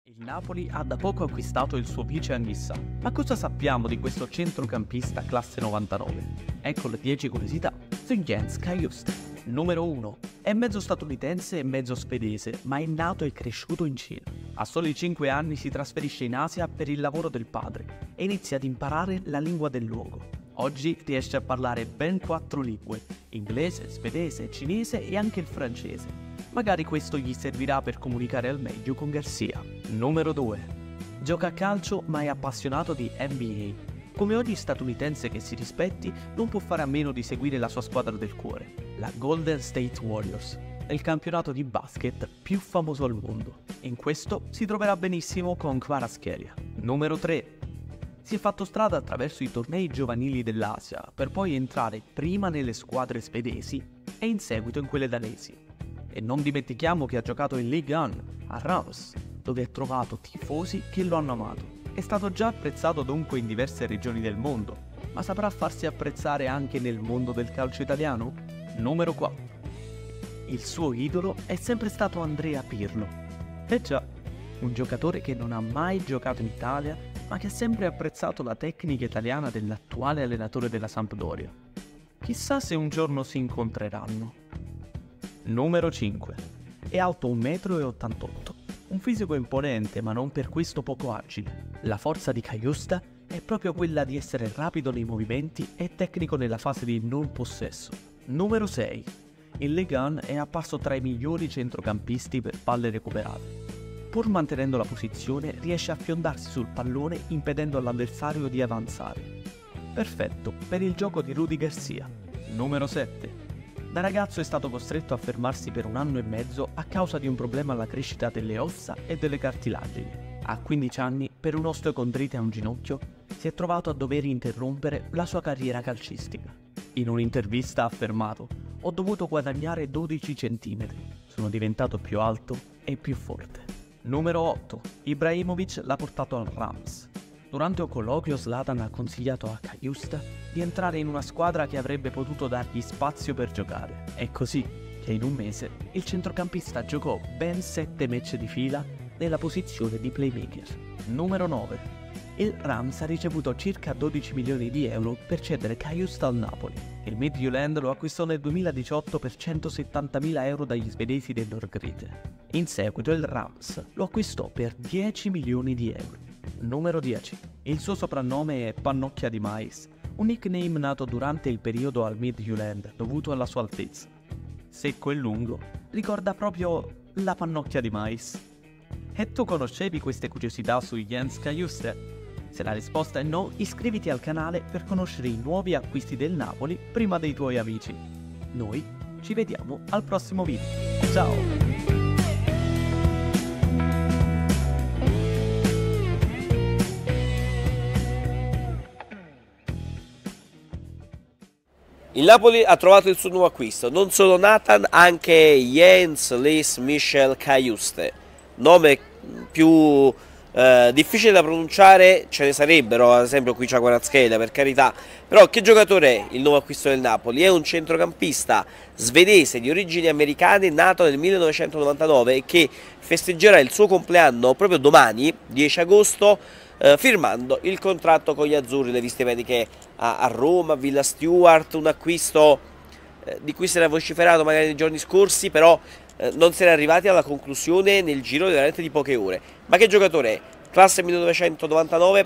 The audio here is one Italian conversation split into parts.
Il Napoli ha da poco acquistato il suo vice Anghissà. Ma cosa sappiamo di questo centrocampista classe 99? Ecco le 10 curiosità su Jens Cajuste. Numero 1. È mezzo statunitense e mezzo svedese, ma è nato e cresciuto in Cina. A soli 5 anni si trasferisce in Asia per il lavoro del padre e inizia ad imparare la lingua del luogo. Oggi riesce a parlare ben 4 lingue: inglese, svedese, cinese e anche il francese. Magari questo gli servirà per comunicare al meglio con Garcia. Numero 2. Gioca a calcio ma è appassionato di NBA. Come ogni statunitense che si rispetti, non può fare a meno di seguire la sua squadra del cuore, la Golden State Warriors, il campionato di basket più famoso al mondo. In questo si troverà benissimo con Kvaratskhelia. Numero 3. Si è fatto strada attraverso i tornei giovanili dell'Asia per poi entrare prima nelle squadre svedesi e in seguito in quelle danesi. E non dimentichiamo che ha giocato in Ligue 1 a Reims, dove ha trovato tifosi che lo hanno amato. È stato già apprezzato dunque in diverse regioni del mondo, ma saprà farsi apprezzare anche nel mondo del calcio italiano? Numero 4. Il suo idolo è sempre stato Andrea Pirlo. E già, un giocatore che non ha mai giocato in Italia, ma che ha sempre apprezzato la tecnica italiana dell'attuale allenatore della Sampdoria. Chissà se un giorno si incontreranno. Numero 5. È alto 1,88 m, un fisico imponente ma non per questo poco agile. La forza di Cajuste è proprio quella di essere rapido nei movimenti e tecnico nella fase di non possesso. Numero 6. Il Ligue 1 è a passo tra i migliori centrocampisti per palle recuperate. Pur mantenendo la posizione, riesce a fiondarsi sul pallone impedendo all'avversario di avanzare. Perfetto per il gioco di Rudy Garcia. Numero 7. Da ragazzo è stato costretto a fermarsi per 1 anno e mezzo a causa di un problema alla crescita delle ossa e delle cartilagini. A 15 anni, per un'osteocondrite a un ginocchio, si è trovato a dover interrompere la sua carriera calcistica. In un'intervista ha affermato: «Ho dovuto guadagnare 12 cm, sono diventato più alto e più forte». Numero 8. Ibrahimovic l'ha portato al Reims. Durante un colloquio Zlatan ha consigliato a Cajuste di entrare in una squadra che avrebbe potuto dargli spazio per giocare. È così che in un mese il centrocampista giocò ben 7 match di fila nella posizione di playmaker. Numero 9. Il Reims ha ricevuto circa 12 milioni di euro per cedere Cajuste al Napoli. Il Midtjylland lo acquistò nel 2018 per 170.000 euro dagli svedesi del Norgrite. In seguito il Reims lo acquistò per 10 milioni di euro. Numero 10. Il suo soprannome è Pannocchia di Mais, un nickname nato durante il periodo al Midtjylland dovuto alla sua altezza. Secco e lungo, ricorda proprio la pannocchia di mais. E tu conoscevi queste curiosità su Jens Cajuste? Se la risposta è no, iscriviti al canale per conoscere i nuovi acquisti del Napoli prima dei tuoi amici. Noi ci vediamo al prossimo video. Ciao! Il Napoli ha trovato il suo nuovo acquisto, non solo Nathan, anche Jens Lis Michel Cajuste. Nome più difficile da pronunciare ce ne sarebbero, ad esempio qui c'è Kvaratskhelia, per carità, però che giocatore è il nuovo acquisto del Napoli? È un centrocampista svedese di origini americane, nato nel 1999 e che festeggerà il suo compleanno proprio domani, 10 agosto, firmando il contratto con gli azzurri. Le viste mediche a Roma, a Villa Stewart, un acquisto di cui si era vociferato magari nei giorni scorsi, però non si era arrivati alla conclusione nel giro veramente di poche ore. Ma che giocatore è? Classe 1999,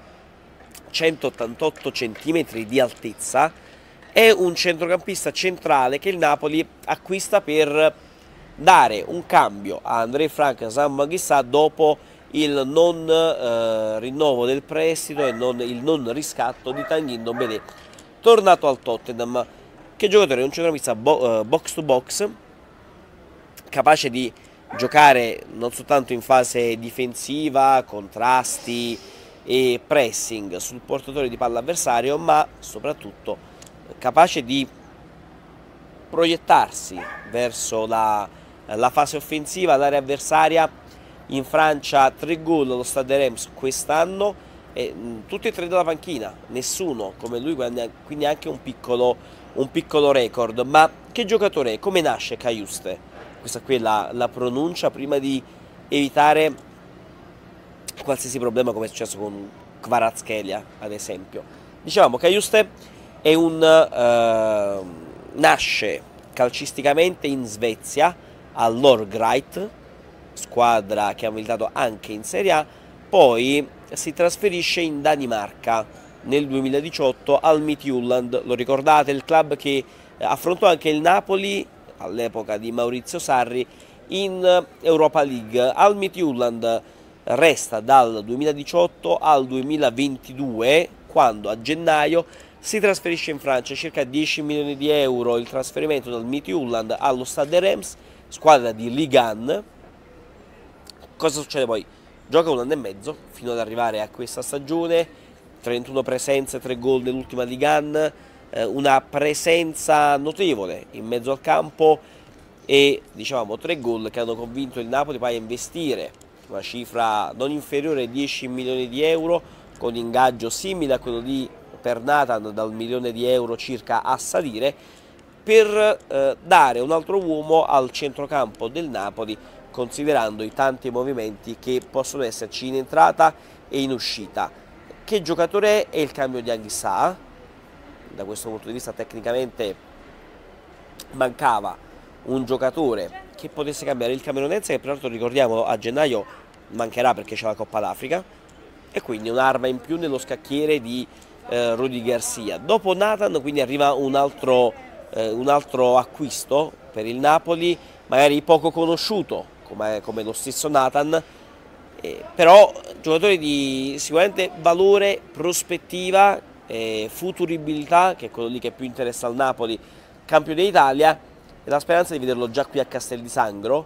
188 cm di altezza, è un centrocampista centrale che il Napoli acquista per dare un cambio a André Frank Anguissa dopo il non rinnovo del prestito e il non riscatto di Tanguy Ndombele, tornato al Tottenham. Che giocatore è? Un centrocampista box to box, capace di giocare non soltanto in fase difensiva, contrasti e pressing sul portatore di palla avversario, ma soprattutto capace di proiettarsi verso la fase offensiva, l'area avversaria. In Francia 3 gol allo Stade Reims quest'anno, tutti e 3 dalla panchina, nessuno come lui, quindi anche un piccolo record. Ma che giocatore è? Come nasce Cajuste? Questa qui è la pronuncia, prima di evitare qualsiasi problema, come è successo con Kvaratskhelia ad esempio. Dicevamo, Cajuste è nasce calcisticamente in Svezia all'Orgreit, squadra che ha militato anche in Serie A, poi si trasferisce in Danimarca nel 2018 al Midtjylland. Lo ricordate, il club che affrontò anche il Napoli all'epoca di Maurizio Sarri in Europa League. Al Midtjylland resta dal 2018 al 2022, quando a gennaio si trasferisce in Francia. Circa 10 milioni di euro il trasferimento dal Midtjylland allo Stade Reims, squadra di Ligue 1. Cosa succede poi? Gioca un anno e mezzo fino ad arrivare a questa stagione, 31 presenze, 3 gol nell'ultima Ligue 1, una presenza notevole in mezzo al campo e diciamo 3 gol che hanno convinto il Napoli poi a investire una cifra non inferiore ai 10 milioni di euro, con ingaggio simile a quello per Nathan dal 1 milione di euro circa a salire, per dare un altro uomo al centrocampo del Napoli, considerando i tanti movimenti che possono esserci in entrata e in uscita. Che giocatore è il cambio di Anguissa? Da questo punto di vista tecnicamente mancava un giocatore che potesse cambiare il camerunense, che peraltro ricordiamo a gennaio mancherà perché c'è la Coppa d'Africa, e quindi un'arma in più nello scacchiere di Rudy Garcia. Dopo Nathan quindi arriva un altro acquisto per il Napoli, magari poco conosciuto come lo stesso Nathan, però giocatore di sicuramente valore, prospettiva, futuribilità, che è quello lì che più interessa al Napoli, campione d'Italia, e la speranza di vederlo già qui a Castel di Sangro,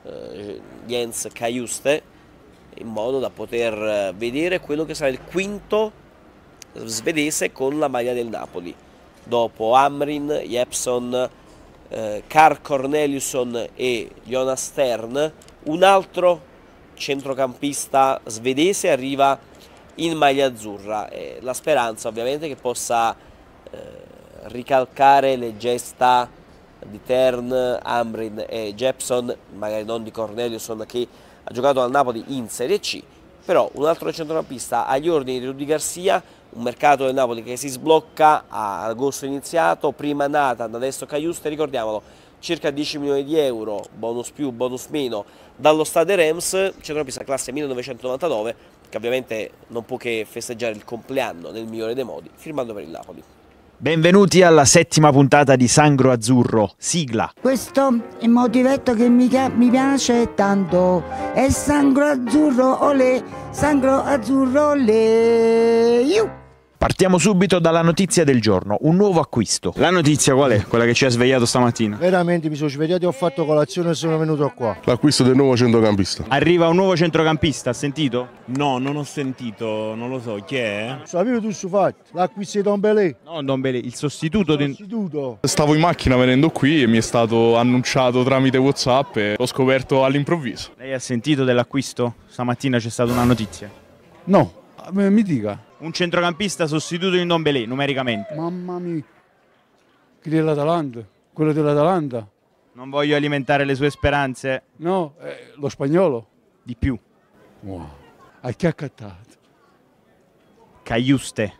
Jens Cajuste, in modo da poter vedere quello che sarà il quinto svedese con la maglia del Napoli, dopo Hamrin, Jeppson, Carl Corneliusson e Jonas Stern. Un altro centrocampista svedese arriva in maglia azzurra, la speranza ovviamente che possa ricalcare le gesta di Tern, Hamrin e Jeppson, magari non di Corneliusson che ha giocato al Napoli in Serie C, però un altro centrocampista agli ordini di Rudy Garcia. Un mercato del Napoli che si sblocca a agosto iniziato, prima Nathan, adesso Cajuste, ricordiamolo, circa 10 milioni di euro, bonus più, bonus meno, dallo Stade Reims, centrocampista classe 1999, che ovviamente non può che festeggiare il compleanno nel migliore dei modi, firmando per il Napoli. Benvenuti alla 7ª puntata di Sangro Azzurro, sigla. Questo è il motivetto che mi piace tanto, è Sangro Azzurro, olè, Sangro Azzurro, olè. Partiamo subito dalla notizia del giorno, un nuovo acquisto. La notizia qual è? Quella che ci ha svegliato stamattina. Veramente mi sono svegliato e ho fatto colazione e sono venuto qua. L'acquisto del nuovo centrocampista. Arriva un nuovo centrocampista, ha sentito? No, non ho sentito, non lo so, chi è? Sapevo tu su fatto, l'acquisto di Don Belé. No, Don Belé, il sostituto. Stavo in macchina venendo qui e mi è stato annunciato tramite WhatsApp e l'ho scoperto all'improvviso. Lei ha sentito dell'acquisto? Stamattina c'è stata una notizia. No, mi dica. Un centrocampista sostituto di Don Belé, numericamente. Mamma mia. Chi dell'Atalanta? Quello dell'Atalanta? Non voglio alimentare le sue speranze. No, lo spagnolo. Di più. Wow. A chi ha accattato? Cajuste.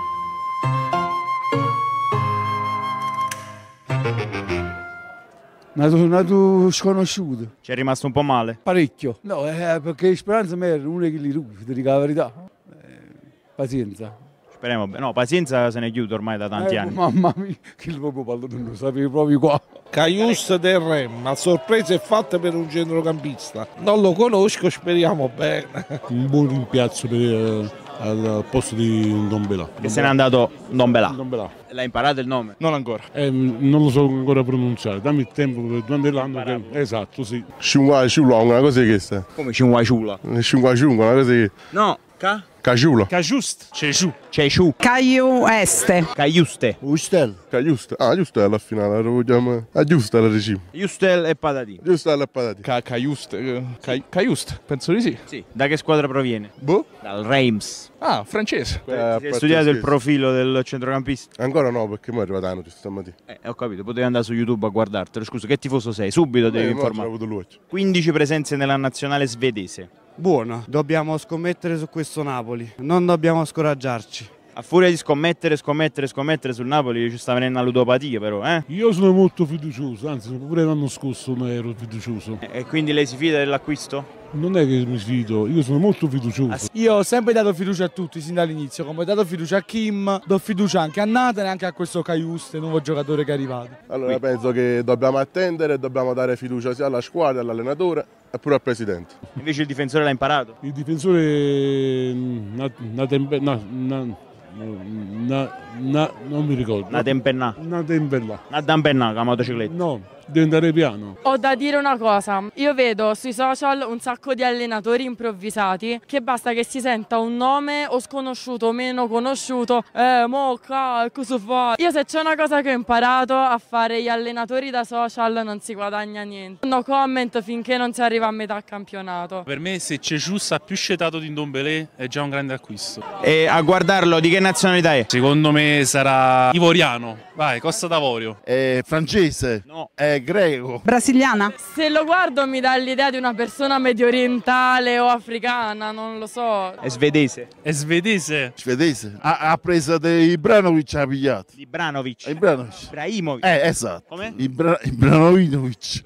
Nato sconosciuto. Ci è rimasto un po' male? Parecchio. No, perché speranza mia era uno che li rubi, ti dico la verità. Pazienza. Speriamo bene. No, pazienza se ne chiude ormai da tanti anni. Mamma mia, che il proprio pallo non lo sapevi proprio qua. Cajuste del Rem, a sorpresa è fatta per un centrocampista. Non lo conosco, speriamo bene. Un buon rimpiazzo al posto di Don Belà. Che se n'è andato Don Belà. Don Belà. L'hai imparato il nome? Non ancora. Non lo so ancora pronunciare, dammi il tempo durante l'anno. Esatto, sì. Cinque Ciula, una cosa che sta. Come Cinque Ciula? Cinque Ciula, una cosa che. No, Caciula. Cajuste. Ceciu. Cajuste. Cajuste. Ustel. Cajuste. Ah, giusto alla finale, lo vogliamo. Ah, giusto alla regime. Justel e Patatini. Giusto alla patata. Cajuste, penso di sì. Sì. Da che squadra proviene? Boh? Dal Reims. Ah, francese. Hai studiato il profilo del centrocampista? Ancora no, perché mi è arrivata la notizia stamattina. Ho capito, potevi andare su YouTube a guardartelo. Scusa, che tifoso sei? Subito devi informare. 15 presenze nella nazionale svedese. Buona, dobbiamo scommettere su questo Napoli, non dobbiamo scoraggiarci. A furia di scommettere sul Napoli ci sta venendo una ludopatia però, eh? Io sono molto fiducioso, anzi pure l'anno scorso non ero fiducioso. E quindi lei si fida dell'acquisto? Non è che mi fido, io sono molto fiducioso. Io ho sempre dato fiducia a tutti sin dall'inizio, come ho dato fiducia a Kim, do fiducia anche a Nathan e anche a questo Cajuste, nuovo giocatore che è arrivato. Allora penso che dobbiamo attendere, dobbiamo dare fiducia sia alla squadra, all'allenatore e pure al presidente. Invece il difensore l'ha imparato? Il difensore non mi ricordo. Una tempennà, la motocicletta. No, deve andare piano. Ho da dire una cosa, io vedo sui social un sacco di allenatori improvvisati che basta che si senta un nome o sconosciuto o meno conosciuto, cosa fa? Io se c'è una cosa che ho imparato a fare gli allenatori da social non si guadagna niente. No comment finché non si arriva a metà campionato. Per me se Cejus ha più scetato di Ndombele è già un grande acquisto. E a guardarlo di che nazionalità è? Secondo me sarà ivoriano, vai, Costa d'Avorio. È francese? No. È greco? Brasiliana? Se lo guardo mi dà l'idea di una persona medio orientale o africana, non lo so. È svedese. È svedese? Svedese? Ha preso dei Ibranovic, ha pigliato. Ibranovic. Ibrahimovic. Esatto. Come? Ibranovic.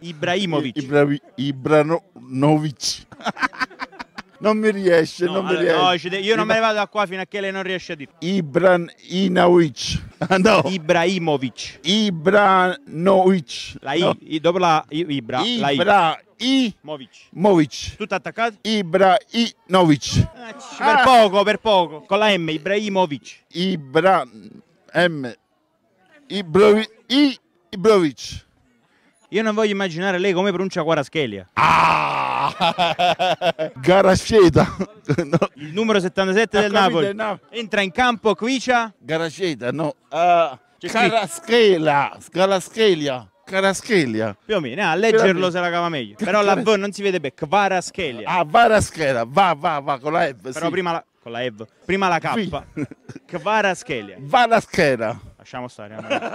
Ibranovic. Non mi riesce, io non me ne vado da qua fino a che lei non riesce a dire. Ibrahimovic. No. Ibrahimovic. Ibranovic. La I, dopo la Ibra. Movic. Tutto attaccato? Ibrahimovic. Per poco. Con la M, Ibrahimovic. Ibrovic. Io non voglio immaginare lei come pronuncia Kvaratskhelia. Garasceta. No. Il numero 77 del Napoli. No. Entra in campo Kvicia. Garasceta, no. Kvaratskhelia. Più o meno, a leggerlo se la cava meglio. Però la V non si vede bene. Kvaratskhelia. Kvaratskhelia. Va, con la F. Però sì. prima la K. Kvaratskhelia. Lasciamo stare.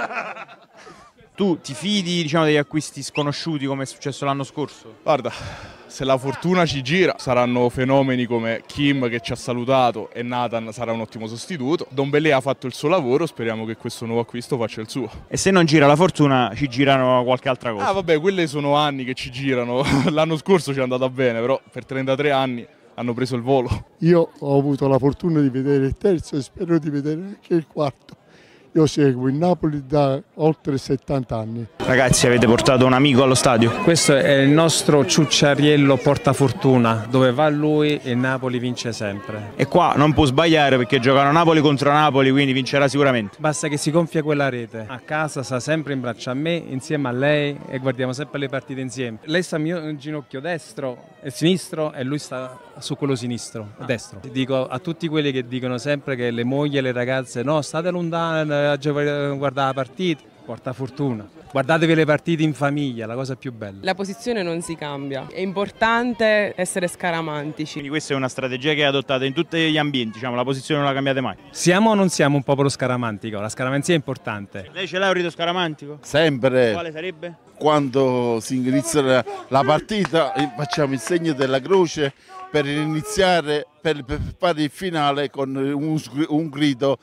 Tu ti fidi, diciamo, degli acquisti sconosciuti come è successo l'anno scorso? Guarda, se la fortuna ci gira saranno fenomeni come Kim che ci ha salutato e Nathan sarà un ottimo sostituto. Ndombele ha fatto il suo lavoro, speriamo che questo nuovo acquisto faccia il suo. E se non gira la fortuna ci girano qualche altra cosa? Ah vabbè, quelle sono anni che ci girano, l'anno scorso ci è andata bene, però per 33 anni hanno preso il volo. Io ho avuto la fortuna di vedere il terzo e spero di vedere anche il quarto. Io seguo il Napoli da oltre 70 anni. Ragazzi, avete portato un amico allo stadio? Questo è il nostro Ciucciariello portafortuna, dove va lui e Napoli vince sempre. E qua non può sbagliare perché giocano Napoli contro Napoli, quindi vincerà sicuramente. Basta che si gonfia quella rete. A casa sta sempre in braccio a me, insieme a lei, e guardiamo sempre le partite insieme. Lei sta al mio ginocchio destro e sinistro e lui sta su quello sinistro, destro. Dico a tutti quelli che dicono sempre che le mogli e le ragazze no, state lontane a guardare la partita, porta fortuna. Guardatevi le partite in famiglia, la cosa più bella. La posizione non si cambia, è importante essere scaramantici. Quindi questa è una strategia che è adottata in tutti gli ambienti, diciamo, la posizione non la cambiate mai. Siamo o non siamo un popolo scaramantico? La scaramanzia è importante. Lei ce l'ha un rito scaramantico? Sempre. Quale sarebbe? Quando si inizia la partita facciamo il segno della croce per iniziare, per fare il finale con un grido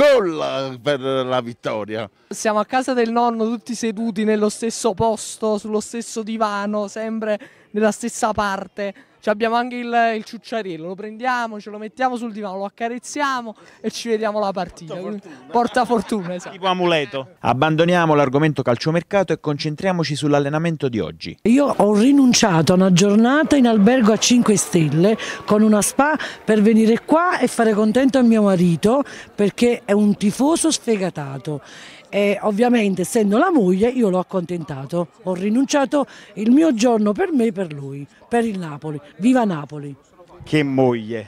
gol per la vittoria. Siamo a casa del nonno tutti seduti nello stesso posto, sullo stesso divano, sempre nella stessa parte. Abbiamo anche il ciucciariello, lo prendiamo, ce lo mettiamo sul divano, lo accarezziamo e ci vediamo la partita. Porta fortuna, esatto. Tipo amuleto. Abbandoniamo l'argomento calciomercato e concentriamoci sull'allenamento di oggi. Io ho rinunciato a una giornata in albergo a 5 stelle con una spa per venire qua e fare contento a mio marito perché è un tifoso sfegatato. E ovviamente essendo la moglie io l'ho accontentato, ho rinunciato il mio giorno per me e per lui, per il Napoli, viva Napoli! Che moglie!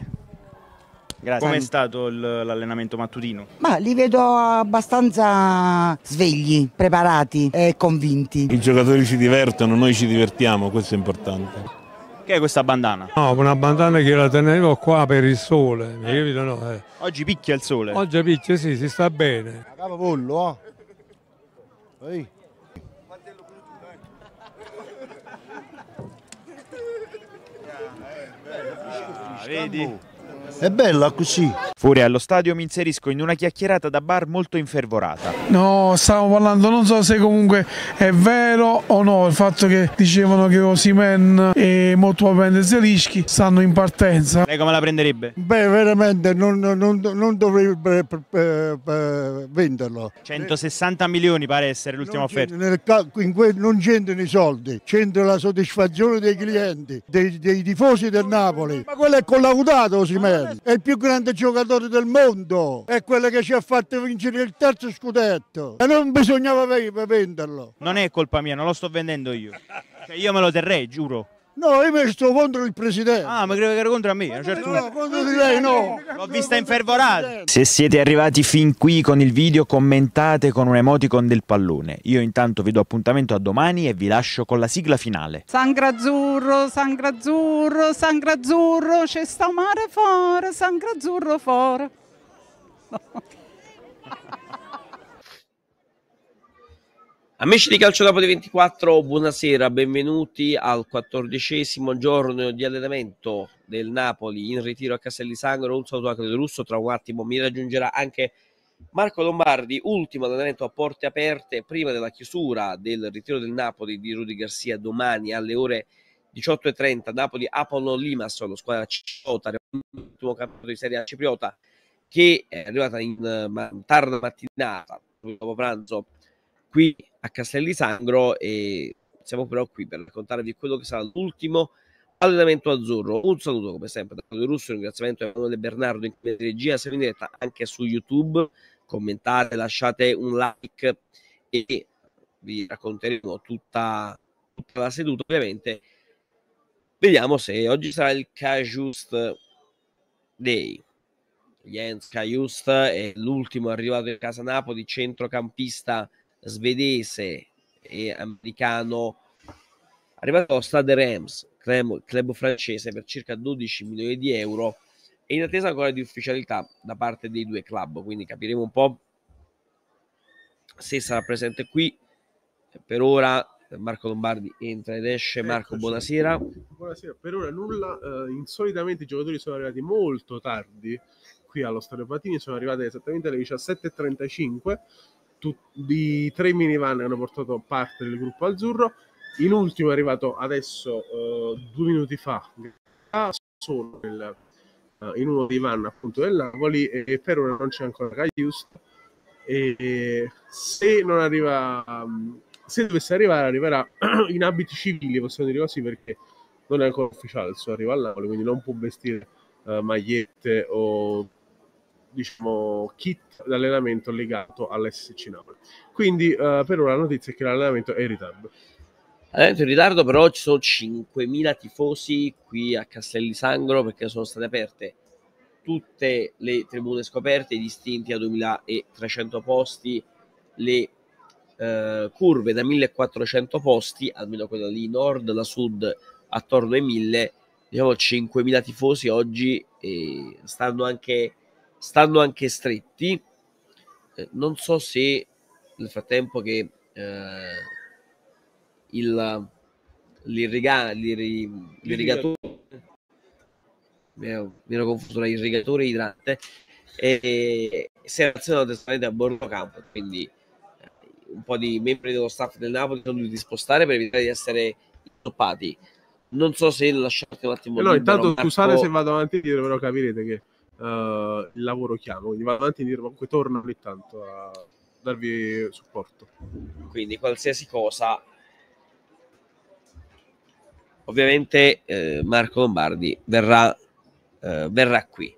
Grazie. Com'è stato l'allenamento mattutino? Ma li vedo abbastanza svegli, preparati e convinti. I giocatori si divertono, noi ci divertiamo, questo è importante. Che è questa bandana? No, una bandana che la tenevo qua per il sole, mi capito? No, Oggi picchia il sole? Oggi picchia, sì, si sta bene. A capovollo, Ehi. vedi? È bella così. Fuori allo stadio mi inserisco in una chiacchierata da bar molto infervorata. No, stavo parlando, non so se comunque è vero o no il fatto che dicevano che Osimhen e Motuapende Zelischi stanno in partenza. Lei come la prenderebbe? Beh, veramente non dovrebbe venderlo. 160 milioni pare essere l'ultima offerta. Non c'entrano i soldi, c'entra la soddisfazione dei clienti, dei tifosi del Napoli. Ma quello è collaudato Osimhen. È il più grande giocatore del mondo, è quello che ci ha fatto vincere il terzo scudetto e non bisognava venderlo. Non è colpa mia, non lo sto vendendo io. Cioè, io me lo terrei, giuro. No, io mi sto contro il presidente. Ah, ma credo che era contro me. No, contro di lei no. L'ho vista infervorata. Se siete arrivati fin qui con il video, commentate con un emoticon del pallone. Io intanto vi do appuntamento a domani e vi lascio con la sigla finale. Sangue azzurro, sangue azzurro, sangue azzurro, c'è sta mare fuori, sangue azzurro fuori. Amici di Calcio Napoli 24, buonasera, benvenuti al 14° giorno di allenamento del Napoli in ritiro a Castellisangro. Un saluto a Claudio Russo, tra un attimo mi raggiungerà anche Marco Lombardi, ultimo allenamento a porte aperte prima della chiusura del ritiro del Napoli di Rudy Garcia domani alle ore 18:30. Napoli Apollo Limassol, squadra cipriota, l'ultimo campionato di Serie A cipriota, che è arrivata in tarda mattinata, dopo pranzo, qui a Castellisangro, e siamo però qui per raccontarvi quello che sarà l'ultimo allenamento azzurro. Un saluto come sempre da Claudio Russo, un ringraziamento a Emanuele Bernardo in regia. Siamo in diretta anche su YouTube, commentate, lasciate un like e vi racconteremo tutta la seduta. Ovviamente vediamo se oggi sarà il Kajust Day. Jens Kajust è l'ultimo arrivato in casa Napoli, centrocampista svedese e americano, arrivato allo Stade Reims, club francese, per circa 12 milioni di euro, e in attesa ancora di ufficialità da parte dei due club, quindi capiremo un po' se sarà presente qui. Per ora Marco Lombardi entra ed esce. Marco, buonasera. Buonasera. Per ora nulla, insolitamente i giocatori sono arrivati molto tardi qui allo Stadio Patini, sono arrivati esattamente alle 17:35. Di 3 minivan hanno portato parte del gruppo azzurro. In ultimo è arrivato adesso 2 minuti fa, sono in uno dei van appunto del Napoli, e per ora non c'è ancora Kajust, e se non arriva, se dovesse arrivare, arriverà in abiti civili, possiamo dire così, perché non è ancora ufficiale il suo arrivo al Napoli, quindi non può vestire magliette o diciamo kit d'allenamento legato all'SC Napoli. Quindi per ora la notizia è che l'allenamento è in ritardo. In ritardo, però ci sono 5.000 tifosi qui a Castellisangro, perché sono state aperte tutte le tribune scoperte, i distinti a 2.300 posti, le curve da 1.400 posti, almeno quella lì nord, la sud attorno ai 1.000, diciamo 5.000 tifosi oggi, e stanno anche stretti. Non so se nel frattempo che l'irrigatore, mi ero confuso, l'irrigatore idrante, e si è azionato a bordo campo, quindi un po' di membri dello staff del Napoli sono dovuti spostare per evitare di essere intoppati. Non so se lasciate un attimo no, libero, intanto Marco. Scusate se vado avanti e indietro, però capirete che il lavoro chiamo, quindi vado avanti e indietro, comunque torno ogni tanto a darvi supporto. Quindi qualsiasi cosa, ovviamente Marco Lombardi verrà qui.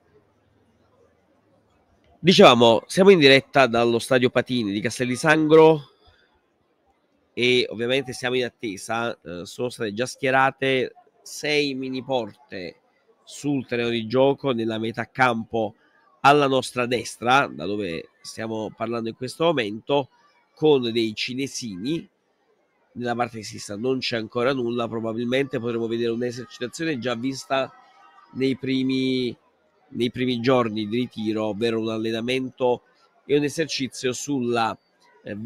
Dicevamo, siamo in diretta dallo Stadio Patini di Castellisangro e ovviamente siamo in attesa. Sono state già schierate 6 mini porte sul terreno di gioco nella metà campo alla nostra destra, da dove stiamo parlando in questo momento, con dei cinesini. Nella parte sinistra non c'è ancora nulla, probabilmente potremo vedere un'esercitazione già vista nei primi giorni di ritiro, ovvero un allenamento e un esercizio sulla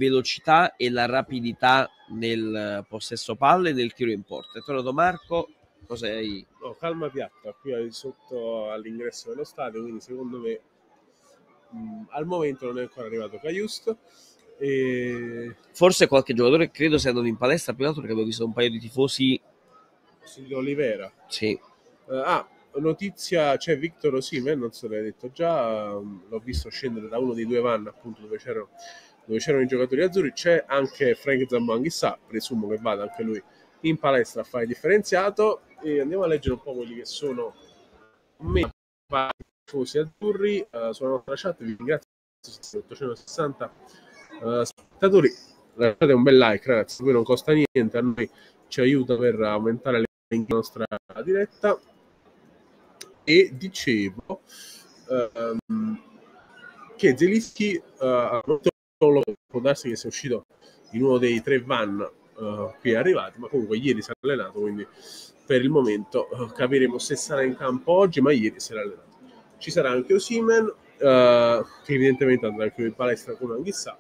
velocità e la rapidità nel possesso palle e nel tiro in porta. È tornato Marco. Cosa hai? No, calma piatta, qui sotto all'ingresso dello stadio, quindi secondo me al momento non è ancora arrivato Cajuste. E... Forse qualche giocatore credo sia andato in palestra, più che altro perché avevo visto un paio di tifosi. Di Olivera. Sì. Notizia, c'è Victor Osimhen, non so se l'hai detto già, l'ho visto scendere da uno dei due van appunto dove c'erano i giocatori azzurri. C'è anche Frank Zambo-Anguissa, presumo che vada anche lui in palestra a fare differenziato. E andiamo a leggere un po' quelli che sono i tifosi azzurri sulla nostra chat. Vi ringrazio, 860 spettatori, lasciate un bel like ragazzi, poi non costa niente, a noi ci aiuta per aumentare la nostra diretta. E dicevo che Zelinski può darsi che sia uscito in uno dei 3 van qui arrivati, ma comunque ieri si è allenato, quindi per il momento capiremo se sarà in campo oggi, ma ieri si era allenato. Ci sarà anche Osimhen, che evidentemente andrà anche in palestra con Anguissa.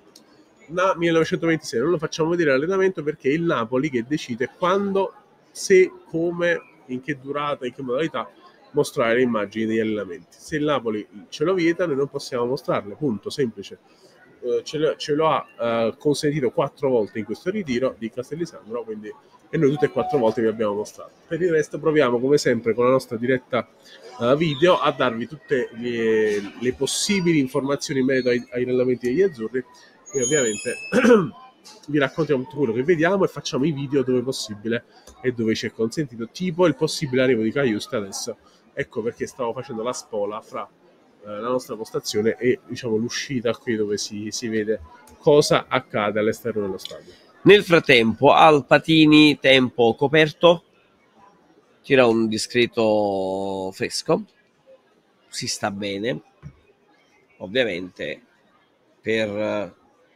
1926 non lo facciamo vedere l'allenamento perché è il Napoli che decide quando, se, come, in che durata, in che modalità mostrare le immagini degli allenamenti. Se il Napoli ce lo vieta, noi non possiamo mostrarle, punto, semplice. Ce lo ha consentito 4 volte in questo ritiro di Castellisandro, quindi, e noi tutte e 4 volte vi abbiamo mostrato. Per il resto proviamo come sempre con la nostra diretta video a darvi tutte le possibili informazioni in merito ai allenamenti degli azzurri e ovviamente vi raccontiamo tutto quello che vediamo e facciamo i video dove possibile e dove ci è consentito, tipo il possibile arrivo di Cajuste adesso. Ecco perché stavo facendo la spola fra la nostra postazione e diciamo l'uscita qui dove si vede cosa accade all'esterno dello stadio. Nel frattempo al Patini tempo coperto, tira un discreto fresco, si sta bene, ovviamente per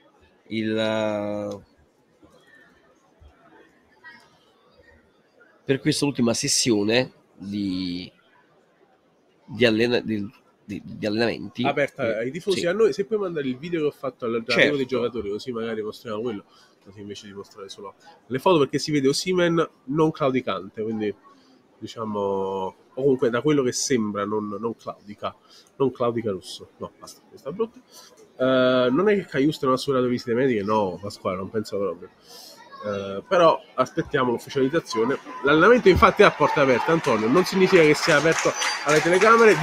questa ultima sessione di allenamenti aperta ai tifosi. Sì. A noi, se puoi mandare il video che ho fatto al Certo. dei giocatori, così magari mostriamo quello, così invece di mostrare solo le foto, perché si vede Osimhen non claudicante, quindi diciamo, o comunque da quello che sembra non claudica Russo. No, basta, questa è brutta. Non è che Cajuste non ha superato visite mediche, no, Pasquale, non penso proprio. Però aspettiamo l'ufficializzazione. L'allenamento infatti è a porta aperta, Antonio, non significa che sia aperto alle telecamere.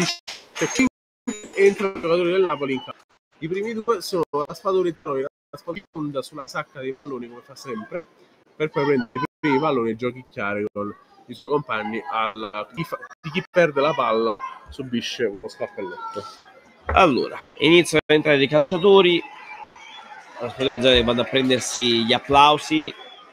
Entrano i giocatori del Napoli in campo. I primi 2 sono la spadoletta sulla sacca dei palloni, come fa sempre, per poi prendere i primi palloni e giochicchiare con i suoi compagni. Chi perde la palla subisce uno scappelletto. Allora, iniziano a entrare i calciatori, vanno a prendersi gli applausi,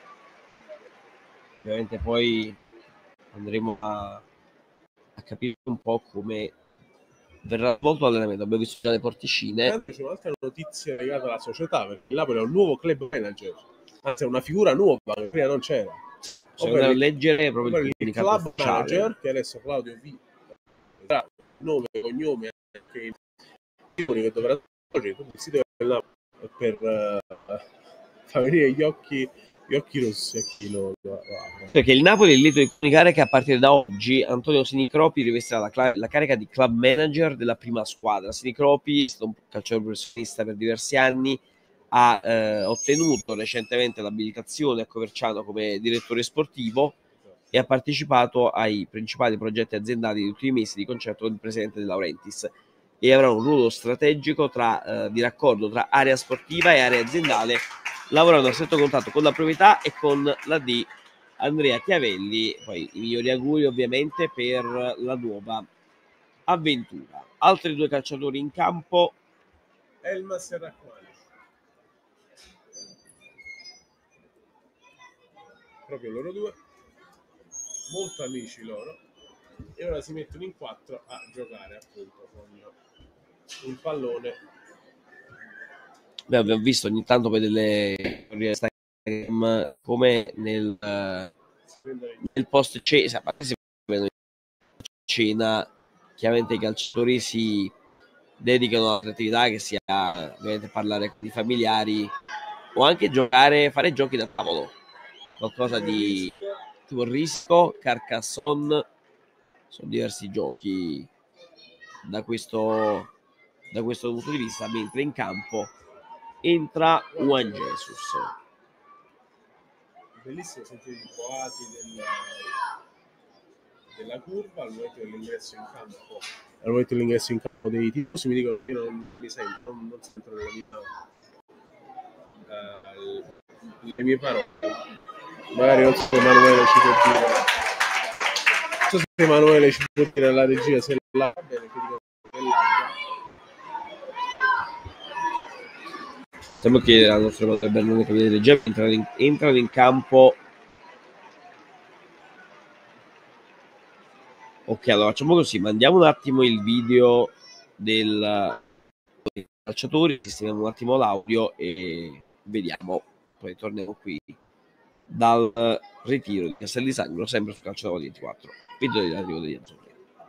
ovviamente poi andremo a capire un po' come verrà svolto l'allenamento. Abbiamo visto già le porticine. C'è un'altra notizia legata alla società, perché il Napoli è un nuovo club manager, anzi è una figura nuova che prima non c'era. Bisogna leggere proprio il club ufficiale. Manager, che adesso Claudio vi darà nome e cognome anche che dovrà svolgere tutto il sito del Napoli per far venire gli occhi rossi a chi lo apre. Perché il Napoli è lieto di comunicare che a partire da oggi Antonio Sinicropi rivestirà la carica di club manager della prima squadra. Sinicropi è stato un calciatore professionista per diversi anni, ha ottenuto recentemente l'abilitazione a Coverciano come direttore sportivo e ha partecipato ai principali progetti aziendali degli ultimi mesi di concerto con il presidente De Laurentiis, e avrà un ruolo strategico di raccordo tra area sportiva e area aziendale, lavorando a stretto contatto con la proprietà e con la D Andrea Chiavelli. Poi i migliori auguri ovviamente per la nuova avventura. Altri 2 calciatori in campo: Elmas e Racquani. Proprio loro 2, molto amici loro, e ora si mettono in 4 a giocare appunto con il pallone. Abbiamo visto ogni tanto per delle Instagram come nel post cena chiaramente i calciatori si dedicano a altre attività, che sia ovviamente parlare con i familiari o anche fare giochi da tavolo, qualcosa di attimo il rischio. Carcassonne, sono diversi giochi da questo punto di vista, mentre in campo entra Juan Jesus. Bellissimo sentire i boati della curva al momento dell'ingresso in campo. Al momento dell'ingresso in campo dei tifosi mi dicono che non mi sento, non sento le mie parole. Magari non so se Emanuele ci può dire. Non so se Emanuele ci può dire alla regia se la va bene, che dico che l'aggia. Stiamo chiedere al nostro Emanuele Bernone che vede regia, entrano in campo. Ok, allora facciamo così, mandiamo un attimo il video dei calciatori, sistemiamo un attimo l'audio e vediamo, poi torniamo qui dal ritiro di Castel di Sangro, sempre su Calcio 24, video di arrivo degli azzurri.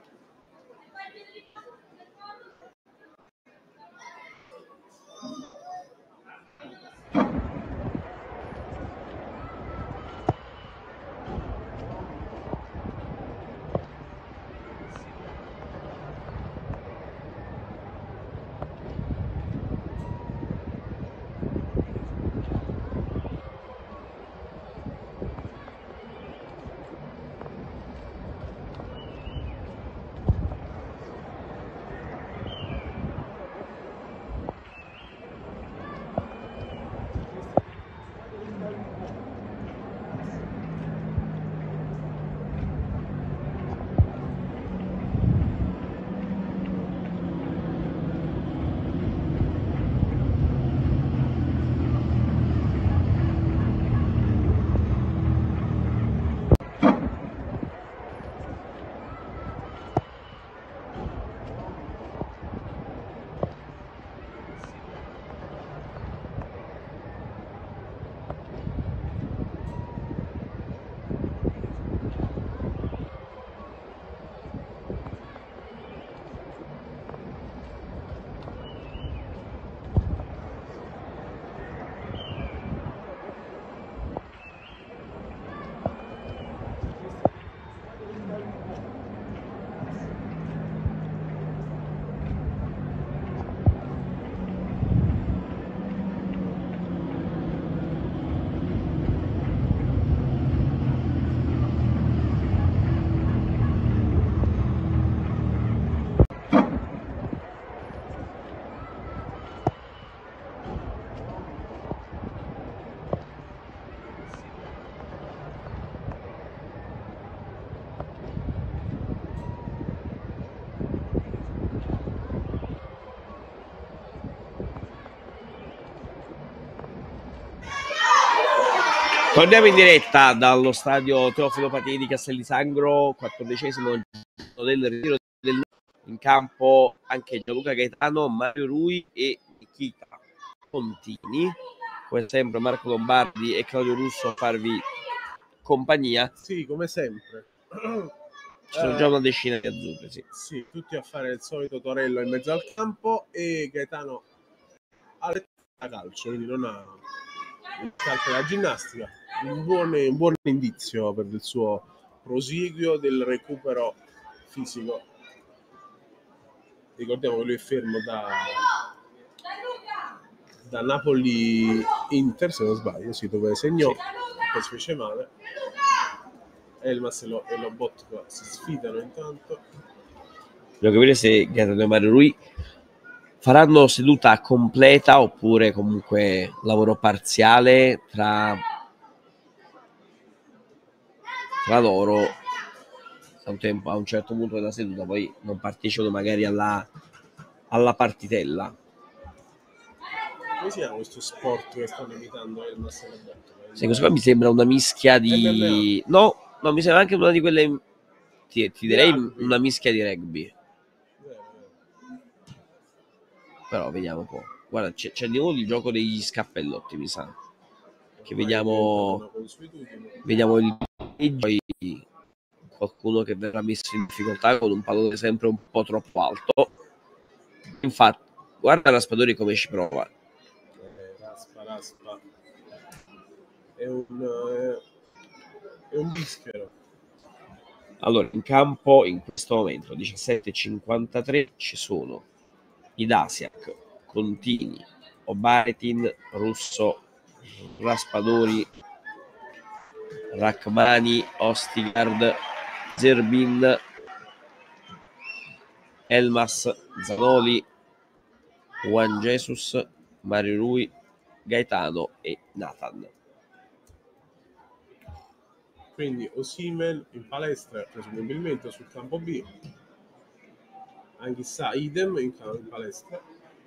Torniamo in diretta dallo stadio Teofilo Patini di Castel di Sangro, 14esimo giorno del ritiro in campo anche Gianluca Gaetano, Mario Rui e Nikita Contini. Come sempre Marco Lombardi e Claudio Russo a farvi compagnia. Sì, come sempre. Ci sono già una decina di azzurri, sì. Sì, tutti a fare il solito torello in mezzo al campo e Gaetano ha calcio, quindi non ha calcio da ginnastica. Un buon indizio per il suo proseguio del recupero fisico. Ricordiamo che lui è fermo da Napoli-Inter, se non sbaglio, sì, dove segnò, poi si fece male. Elmas e Lobotka si sfidano intanto. Voglio capire se Gaetano e Mario Rui faranno seduta completa oppure comunque lavoro parziale tra loro a un certo punto della seduta, poi non partecipano magari alla partitella. Come si chiama questo sport che stanno imitando Elmas e Lobotka? Sì, questo qua mi sembra una mischia di... No, mi sembra anche una di quelle... Ti direi una mischia di rugby. Però vediamo un po'. Guarda, c'è di nuovo il gioco degli scappellotti, mi sa. Che vediamo il poi qualcuno che verrà messo in difficoltà con un pallone sempre un po' troppo alto. Infatti, guarda Raspadori come ci prova. Raspa. È È un bischero. Allora, in campo in questo momento 17:53 ci sono Idasiak, Contini, Obaitin, Russo, Raspadori, Rachmani, Ostigard, Zerbin, Elmas, Zanoli, Juan Jesus, Mario Rui, Gaetano e Nathan. Quindi Osimhen in palestra, presumibilmente sul campo B. Anch'issa idem in palestra.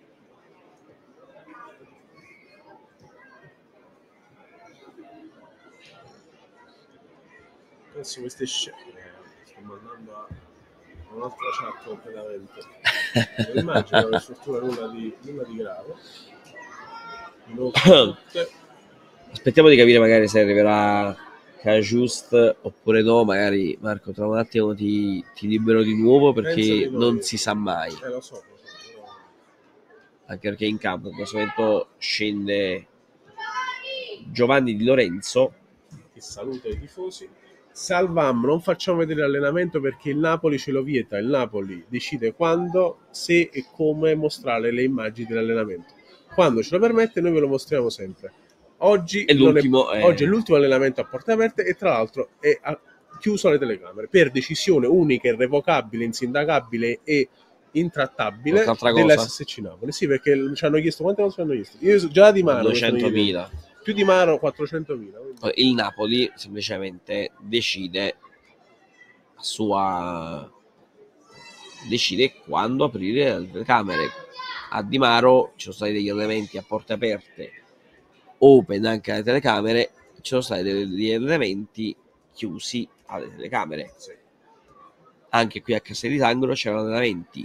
Adesso queste scene sto mandando a un'altra chat completamente. Non immagino che struttura nulla di grave. Aspettiamo di capire magari se arriverà Just oppure no. Magari Marco tra un attimo ti libero di nuovo perché non si sa mai. Lo so. Anche perché in campo in questo momento scende Giovanni Di Lorenzo, che saluta i tifosi. Salvam, non facciamo vedere l'allenamento perché il Napoli ce lo vieta. Il Napoli decide quando, se e come mostrare le immagini dell'allenamento. Quando ce lo permette noi ve lo mostriamo sempre. Oggi è l'ultimo allenamento a porte aperte e tra l'altro è chiuso alle telecamere per decisione unica, irrevocabile, insindacabile e intrattabile della SSC Napoli. Sì, perché ci hanno chiesto quante volte ci hanno chiesto. Io già di mano 200.000. Più di mano 400.000. Il Napoli semplicemente decide quando aprire le telecamere. A Di Maro ci sono stati degli allenamenti a porte aperte, open anche alle telecamere, ci sono stati degli allenamenti chiusi alle telecamere. Sì. Anche qui a Castel di Sangro c'erano allenamenti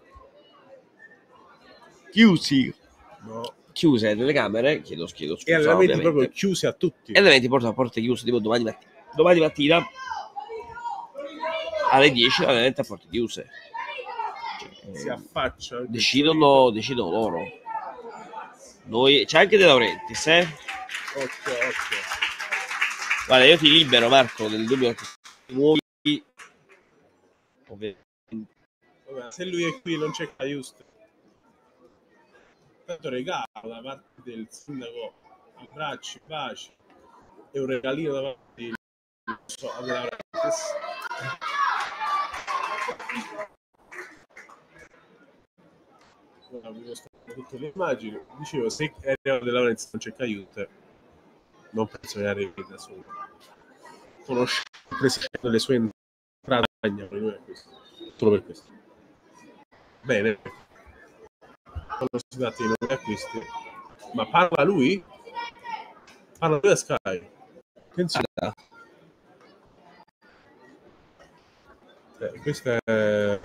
chiusi. No. Chiuse le telecamere, chiedo scusa, e allenamenti ovviamente. Proprio chiusi a tutti. E allenamenti porta a porte chiuse, tipo domani mattina alle 10 allenamenti a porte chiuse. Si affaccia. Decidono loro. Noi c'è anche De Laurentiis, Occhio. Guarda, io ti libero, Marco, del dubbio che muovi. Ovviamente. Vabbè, se lui è qui non c'è Caiuste. Tanto regalo da parte del sindaco, abbracci, baci e un regalino da parte di De Laurentiis. Vi mostro tutte le immagini. Dicevo, se arriva De Laurentiis non c'è Caiute, non penso che arrivi da solo. Conoscendo le sue entrate, solo per questo. Bene. Quando si tratta di nuovi acquisti, ma parla lui a Sky. Attenzione. Questo è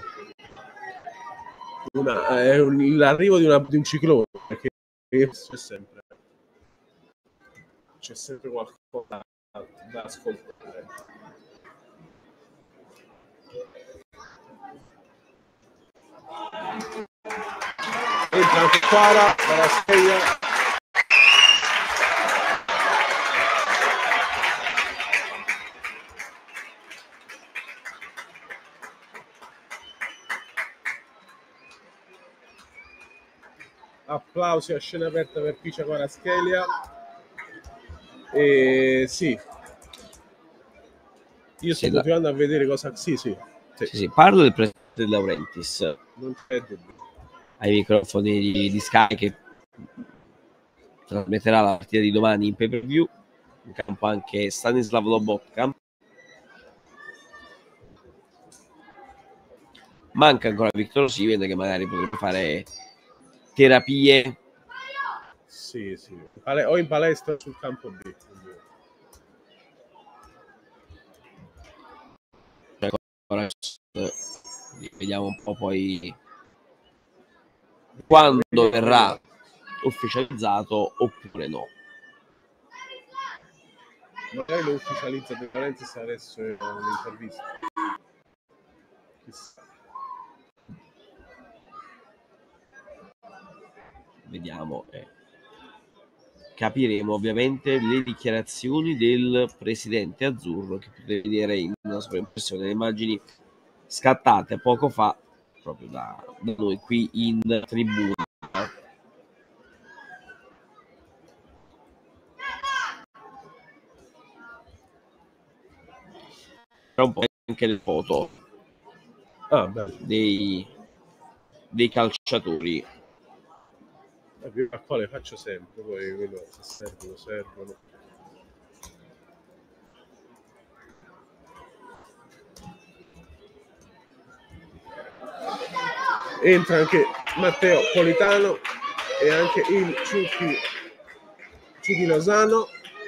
l'arrivo di un ciclone, perché c'è sempre qualcosa da ascoltare. Entra anche Quara dalla sveglia. Applausi a scena aperta per Picia Kvaratskhelia. E sì, io sto continuando a vedere cosa. Sì. Parlo del presidente De Laurentiis. Non c'è dubbio. Ai microfoni di Sky che trasmetterà la partita di domani in pay per view. In campo anche Stanislav Lobotka. Manca ancora Victor Osimhen che magari potrebbe fare terapie. Sì. O in palestra sul campo B. Vediamo un po' poi quando verrà ufficializzato oppure no. Magari lo ufficializza De Laurentiis adesso un'intervista. Chissà. Vediamo. capiremo ovviamente le dichiarazioni del presidente azzurro, che potete vedere in una sovraimpressione, le immagini scattate poco fa proprio da noi qui in tribuna. C'è un po' anche le foto dei calciatori. A quale faccio sempre, poi quello se servono. Entra anche Matteo Politano e anche il Ciuchi Lozano.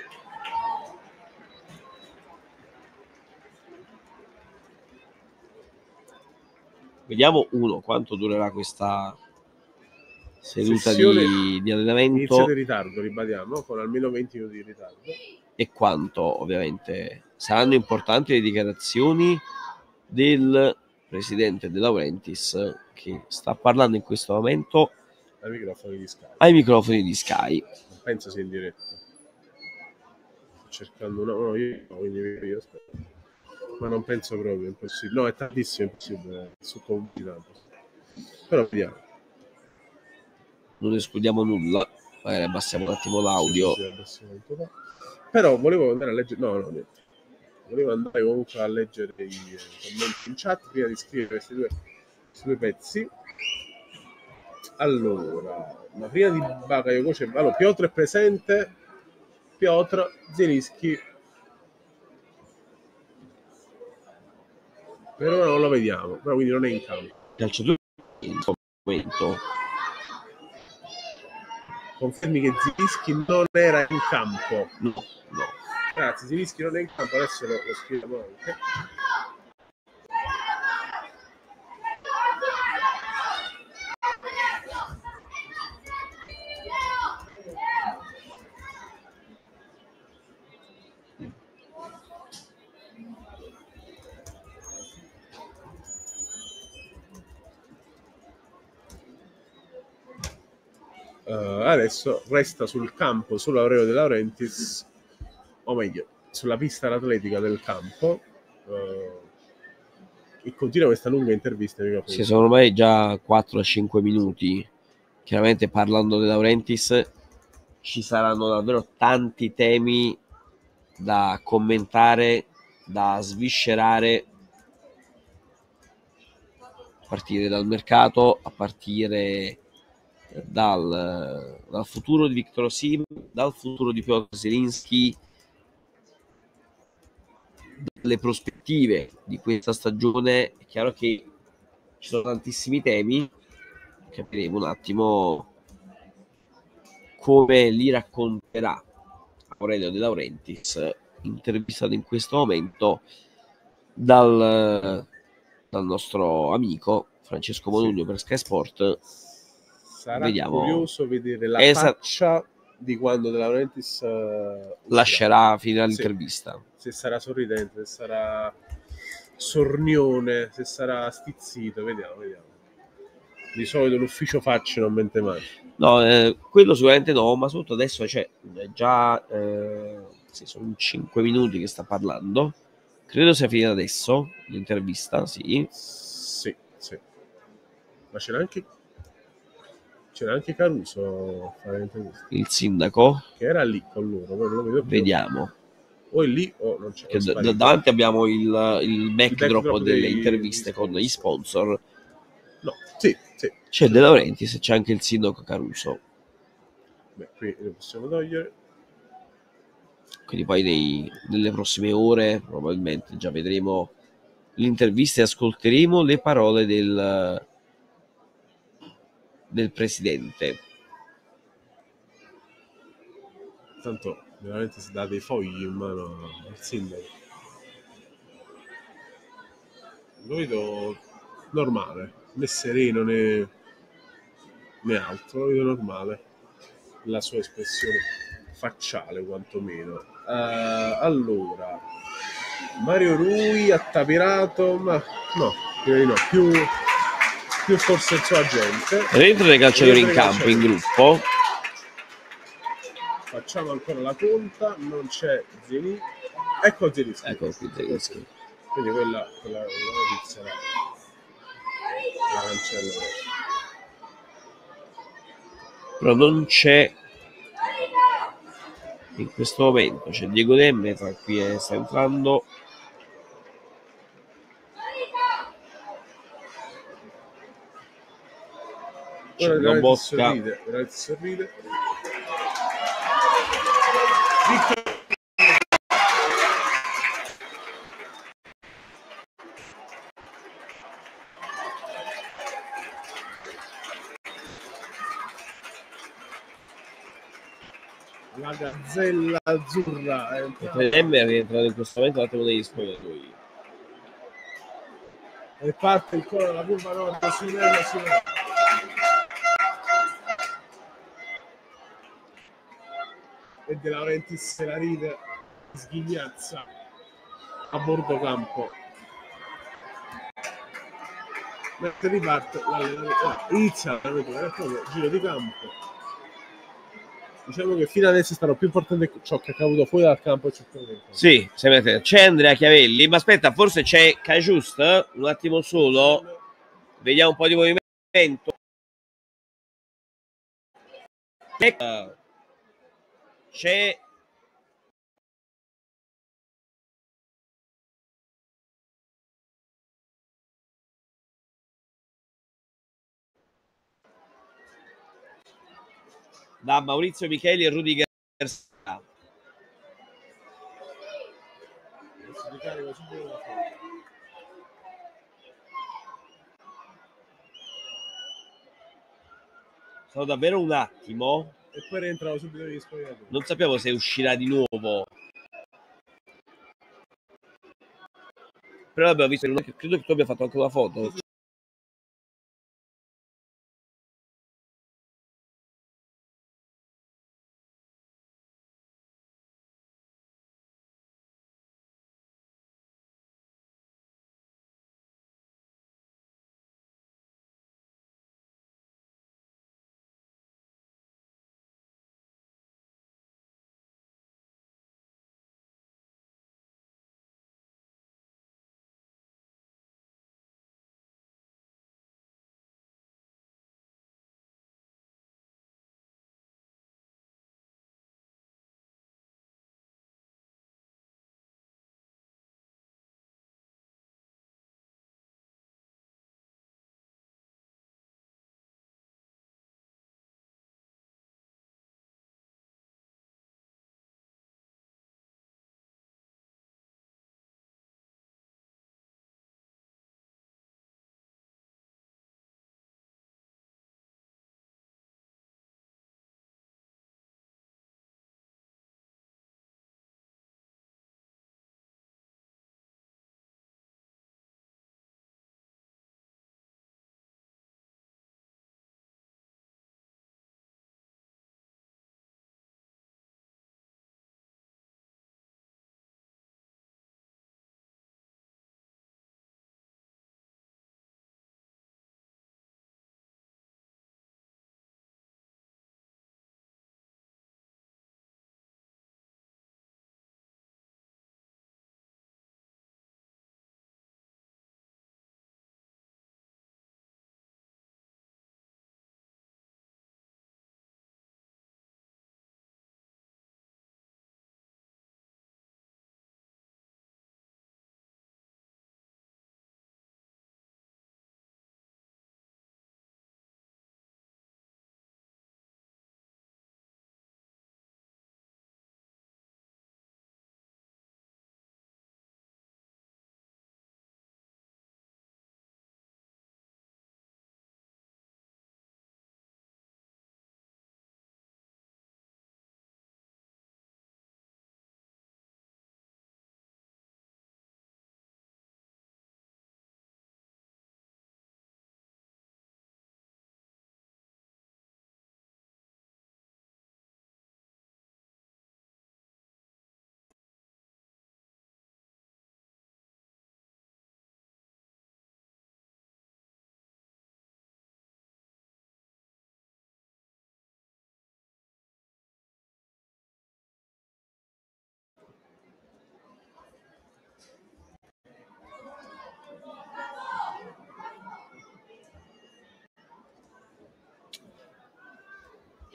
Vediamo quanto durerà questa seduta di allenamento. Inizio di ritardo, ribadiamo, con almeno 20 minuti di ritardo. E quanto ovviamente saranno importanti le dichiarazioni del presidente De Laurentiis, che sta parlando in questo momento ai microfoni di Sky. Non penso sia in diretta. Sto cercando io aspetta. Ma non penso proprio, è impossibile. No, è tantissimo, è impossibile, è su comunità. Però vediamo. Non escludiamo nulla, magari abbassiamo un attimo l'audio. Però volevo andare a leggere, niente. Volevo andare comunque a leggere i commenti in chat prima di scrivere questi due pezzi. Allora, ma prima di Bakayoko c'è Piotr è presente, Piotr Zielinski per ora non lo vediamo, però quindi non è in campo. Calciatore in momento. Confermi che Zielinski non era in campo? No. Grazie, Zielinski non è in campo, adesso lo scriviamo anche. Adesso resta sul campo solo Aurelio De Laurentiis, o meglio, sulla pista atletica del campo, e continua questa lunga intervista. Sì, sono ormai già 4-5 minuti. Chiaramente parlando De Laurentiis ci saranno davvero tanti temi da commentare, da sviscerare, a partire dal mercato, a partire dal futuro di Victor Osimhen, dal futuro di Piotr Zielinski, dalle prospettive di questa stagione. È chiaro che ci sono tantissimi temi, capiremo un attimo come li racconterà Aurelio De Laurentiis, intervistato in questo momento dal nostro amico Francesco Modugno per Sky Sport. Sarà curioso vedere la faccia di quando De Laurentiis lascerà finire l'intervista. Se sarà sorridente, se sarà sornione, se sarà stizzito, vediamo. Di solito l'ufficio facce non mente mai. No, quello sicuramente no, ma soprattutto adesso c'è già sono 5 minuti che sta parlando. Credo sia finita adesso l'intervista, sì. Ma c'era anche Caruso a fare l'intervista. Il sindaco? Che era lì con loro. Non lo vedo più. Vediamo. O è lì o non c'è. Davanti abbiamo il backdrop delle interviste con gli sponsor. No, sì. C'è De Laurentiis e c'è anche il sindaco Caruso. Beh, qui lo possiamo togliere. Quindi poi nelle prossime ore probabilmente già vedremo l'intervista e ascolteremo le parole del presidente. Tanto veramente si dà dei fogli in mano al sindaco. Lo vedo normale, né sereno né altro, lo vedo normale, la sua espressione facciale quantomeno. Allora, Mario Rui attapirato, ma no, direi no, più forse il suo agente. Rientrano i calciatori in campo, in gruppo. Facciamo ancora la conta, non c'è Zielinski. Ecco Zielinski. Ecco qui Zielinski. Quindi quella notizia la cancello. Però non c'è in questo momento, c'è Diego Demme tra qui e sta entrando. C'è una Bosca. Sorride. La gazzella azzurra è Demme è rientrato in questo momento un attimo degli spogliatoi. E parte il coro della curva nord, Sinella. E De Laurentiis se la ride, sghignazza a bordo campo. Mentre riparte inizia il giro di campo. Diciamo che fino adesso è stato più importante ciò che è accaduto fuori dal campo. Sì, c'è Andrea Chiavelli, ma aspetta, forse c'è Cajust, un attimo solo, vediamo un po' di movimento. C'è da Maurizio Micheli e Rudiger. Sono davvero un attimo. E poi rientrano subito negli spogliatoi. Non sappiamo se uscirà di nuovo. Però abbiamo visto, credo che tu abbia fatto anche una foto.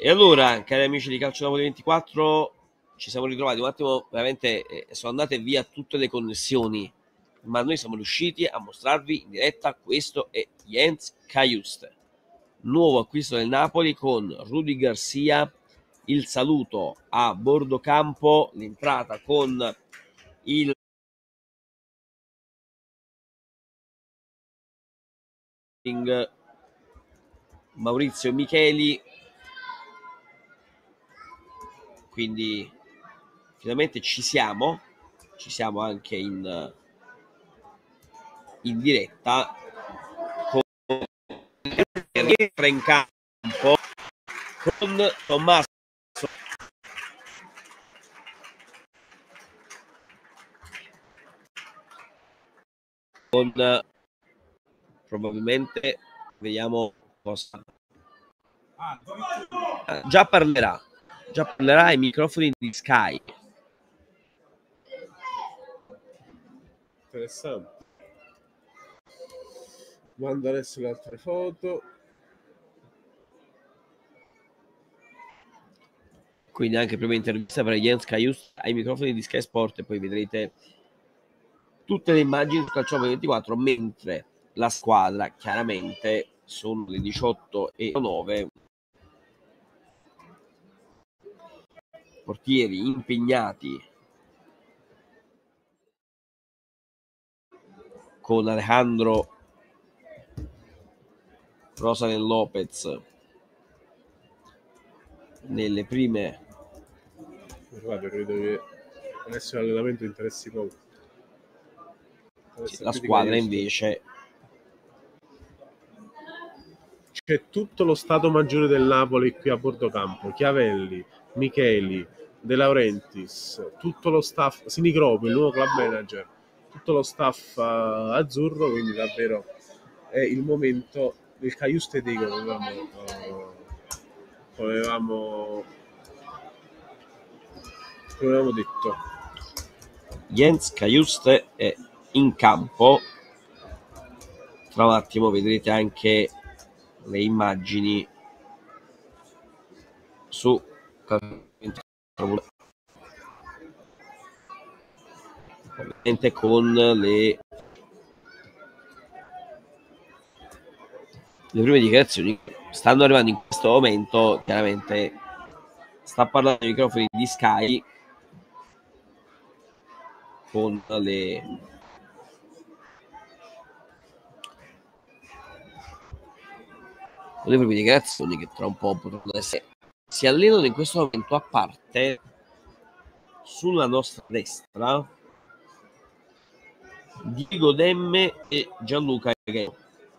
E allora, cari amici di Calcio Napoli 24, ci siamo ritrovati un attimo, veramente sono andate via tutte le connessioni, ma noi siamo riusciti a mostrarvi in diretta. Questo è Jens Cajuste, nuovo acquisto del Napoli con Rudy Garcia, il saluto a bordo campo, l'entrata con il Maurizio Micheli, quindi finalmente ci siamo anche in diretta, con rientra in campo con Tommaso con probabilmente vediamo cosa già parlerà ai microfoni di Sky. Interessante. Mando adesso le altre foto. Quindi anche prima intervista per Jens Cajuste ai microfoni di Sky Sport, e poi vedrete tutte le immagini su Calcio 24, mentre la squadra, chiaramente sono le 18:09, portieri impegnati con Alejandro Rosalén Lopez nelle prime. Guarda, credo che adesso l'allenamento interessi poco. La squadra invece, c'è tutto lo stato maggiore del Napoli qui a bordo campo: Chiavelli, Micheli, De Laurentiis, tutto lo staff, Sinicropi, il nuovo club manager, tutto lo staff azzurro, quindi davvero è il momento del Cajuste Day, come avevamo detto. Jens Cajuste è in campo. Tra un attimo vedrete anche le immagini su ovviamente con le prime dichiarazioni stanno arrivando in questo momento. Chiaramente sta parlando ai microfoni di Sky con le prime dichiarazioni che tra un po' potranno essere. Si allenano in questo momento a parte sulla nostra destra Diego Demme e Gianluca Ghero.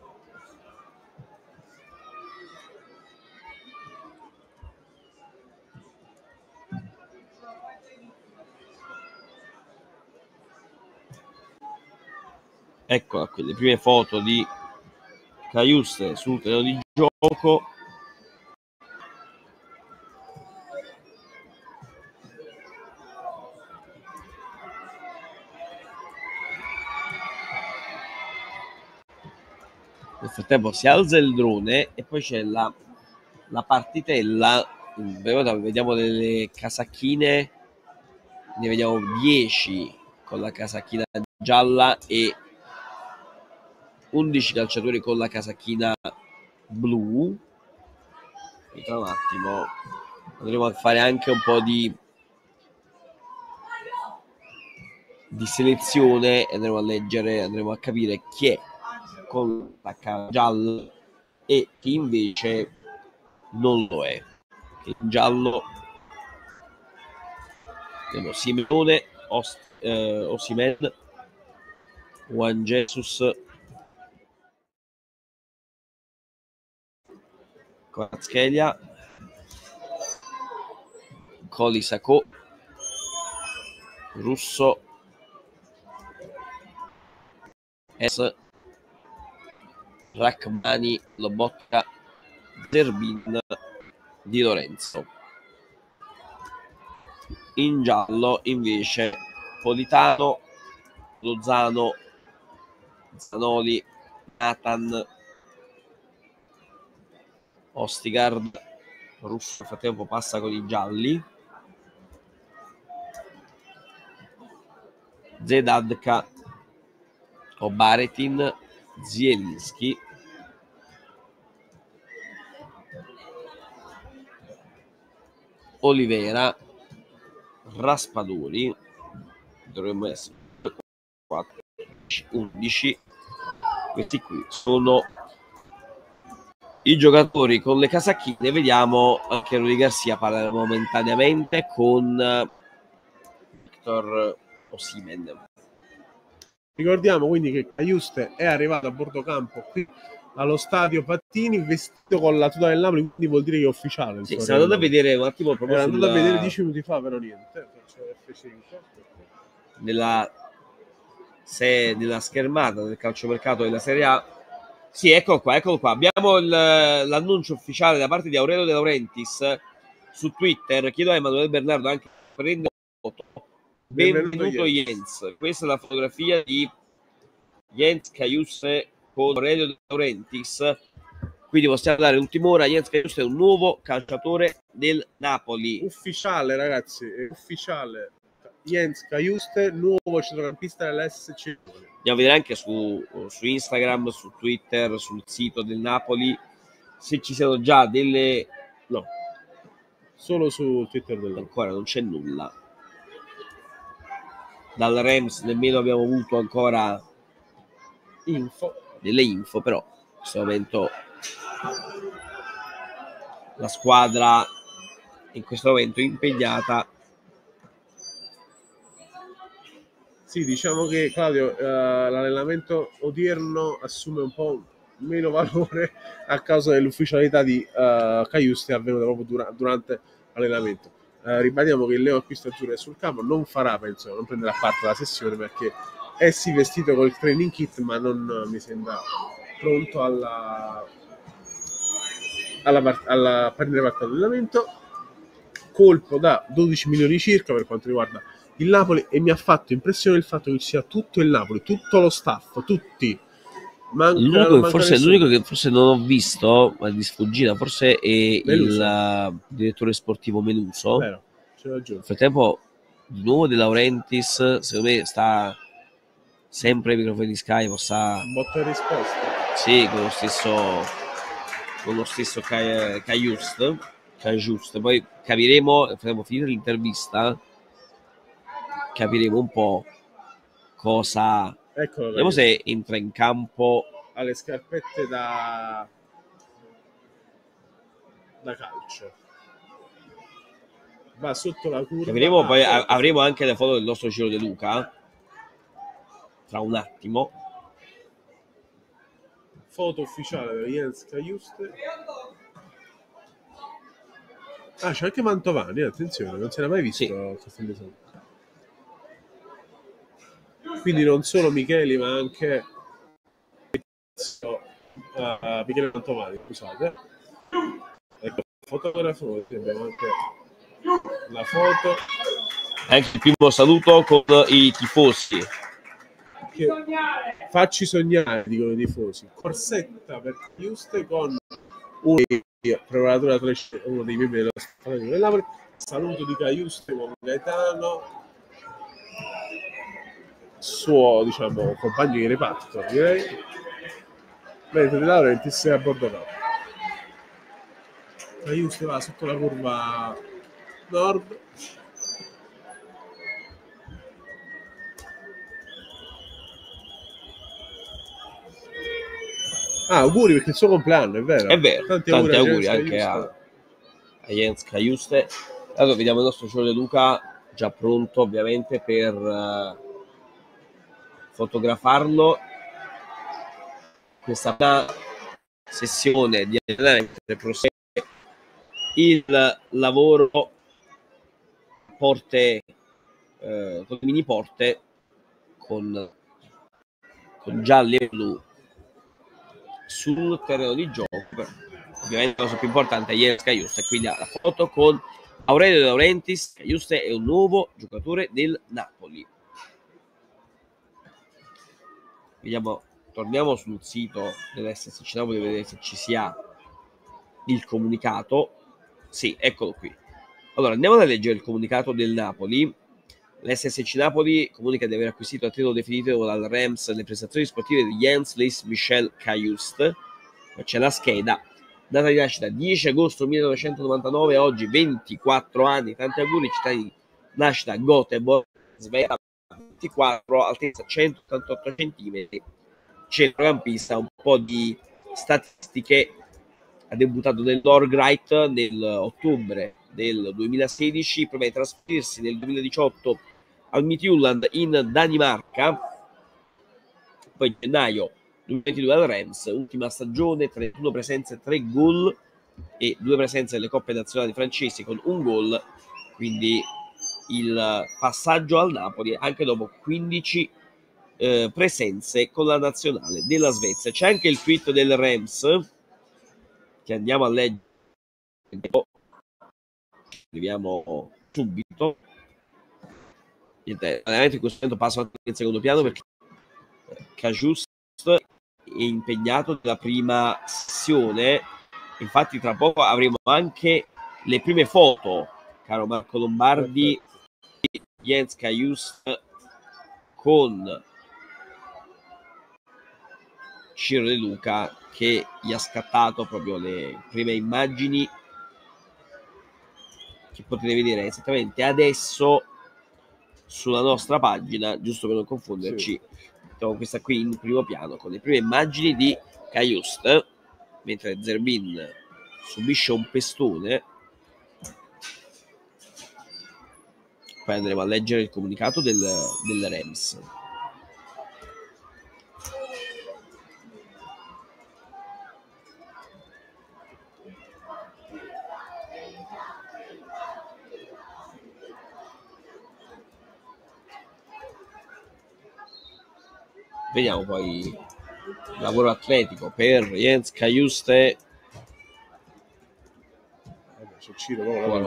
Eccola qui, le prime foto di Cajuste sul terreno di gioco. Nel frattempo si alza il drone e poi c'è la partitella. Vediamo delle casacchine, ne vediamo 10 con la casacchina gialla e 11 calciatori con la casacchina blu. E tra un attimo andremo a fare anche un po' di selezione e andremo a leggere, andremo a capire chi è con la casacchina gialla e chi invece non lo è. In giallo abbiamo Simeone, Osimhen, Juan Jesus, Kvaratskhelia, Colisacco, Russo, Rachmani, Lobotka, Zerbin, Di Lorenzo. In giallo invece Politano, Lozano, Zanoli, Nathan, Ostigard, Russo nel frattempo passa con i gialli. Zedadka, Obaretin, Zielinski, Olivera, Raspadori. Dovremmo essere 4, 11. Questi qui sono i giocatori con le casacchine. Vediamo anche Rudy Garcia parla momentaneamente con Victor Osimhen. Ricordiamo quindi che Cajuste è arrivato a bordo campo qui allo stadio Pattini vestito con la tuta del Napoli, quindi vuol dire che è ufficiale. Sì, stiamo andando a vedere un attimo proprio era andato a vedere 10 minuti fa, però niente. Faccio F5. Nella schermata del calciomercato della Serie A. Sì, eccolo qua. Abbiamo l'annuncio ufficiale da parte di Aurelio De Laurentiis su Twitter. Chiedo a Emanuele Bernardo anche prendere foto. Benvenuto Jens. Questa è la fotografia di Jens Cajuste con Aurelio De Laurentiis. Quindi possiamo dare l'ultima ora. Jens Cajuste è un nuovo calciatore del Napoli. Ufficiale, ragazzi, è ufficiale. Jens Cajuste, nuovo centrocampista dell'SC. Andiamo a vedere anche su Instagram, su Twitter, sul sito del Napoli se ci siano già delle... No, solo su Twitter del Napoli. Ancora non c'è nulla. Dal Rams nemmeno abbiamo avuto ancora delle info, però in questo momento la squadra in questo momento è impegnata. Sì, diciamo che Claudio, l'allenamento odierno assume un po' meno valore a causa dell'ufficialità di Cajuste avvenuta proprio durante l'allenamento. Ribadiamo che il Leo Acquisto Azzurro è sul campo, non prenderà parte alla sessione perché è sì vestito col training kit, ma non mi sembra pronto a prendere parte all'allenamento. Colpo da 12 milioni circa per quanto riguarda il Napoli, e mi ha fatto impressione il fatto che ci sia tutto il Napoli, tutto lo staff, tutti. L'unico che forse non ho visto, ma di sfuggita, forse è il direttore sportivo Meluso. Vero, nel frattempo, di nuovo De Laurentiis, secondo me sta sempre ai microfoni di Sky, sta... Botta e risposta. Sì, con lo stesso Cajuste. Poi capiremo, faremo finire l'intervista, capiremo un po' cosa... Eccolo, vediamo se entra in campo. Ha le scarpette da calcio. Va sotto la curva. Capiremo, poi avremo anche le foto del nostro Ciro De Luca tra un attimo. Foto ufficiale di Jens Cajuste. C'è anche Mantovani, attenzione, non si era mai visto. Sì. Quindi non solo Micheli, ma anche Michele Mantovani, scusate. Ecco, fotografo, abbiamo anche la foto. Anche il primo saluto con i tifosi. Facci sognare, dicono i tifosi. Corsetta per Cajuste con uno dei membri della squadra del Napoli. Saluto di Cajuste con Gaetano, suo compagno di reparto, direi. Mentre De Laurentiis è a bordo campo. Cajuste va sotto la curva nord. Auguri perché è il suo compleanno, è vero. È vero, tanti auguri anche a Jens Cajuste. Allora vediamo il nostro Ciro De Luca già pronto ovviamente per fotografarlo. Questa sessione di allenamento prosegue il lavoro porte con le mini porte con gialli e blu sul terreno di gioco. Ovviamente la cosa più importante è Jens Cajuste, quindi la foto con Aurelio De Laurentiis. Cajuste è un nuovo giocatore del Napoli. Vediamo, torniamo sul sito dell'SSC Napoli per vedere se ci sia il comunicato. Sì, eccolo qui. Allora, andiamo a leggere il comunicato del Napoli. L'SSC Napoli comunica di aver acquisito a titolo definitivo dal Reims le prestazioni sportive di Jens Lis Michel Cajuste. C'è la scheda. Data di nascita 10 agosto 1999, oggi 24 anni, tanti auguri, città di nascita Göteborg, Svezia, 24, altezza 188 cm, centrocampista, un po' di statistiche. Ha debuttato nel Norgreit nell'ottobre del 2016, prima di trasferirsi nel 2018 al Midtjylland in Danimarca, poi gennaio 2022 al Reims, ultima stagione, 31 presenze, 3 gol e 2 presenze nelle coppe nazionali francesi con un gol, quindi il passaggio al Napoli anche dopo 15 presenze con la nazionale della Svezia. C'è anche il tweet del Reims che andiamo a leggere, arriviamo subito. Niente, veramente in questo momento passo anche in secondo piano perché Cajuste è impegnato nella prima sessione, infatti tra poco avremo anche le prime foto, caro Marco Lombardi, di Jens Cajuste con Ciro De Luca, che gli ha scattato proprio le prime immagini che potete vedere esattamente adesso sulla nostra pagina, giusto per non confonderci. Mettiamo questa qui in primo piano con le prime immagini di Cajuste, mentre Zerbin subisce un pestone. Poi andremo a leggere il comunicato del Reims. Vediamo poi il lavoro atletico per Jens Cajuste con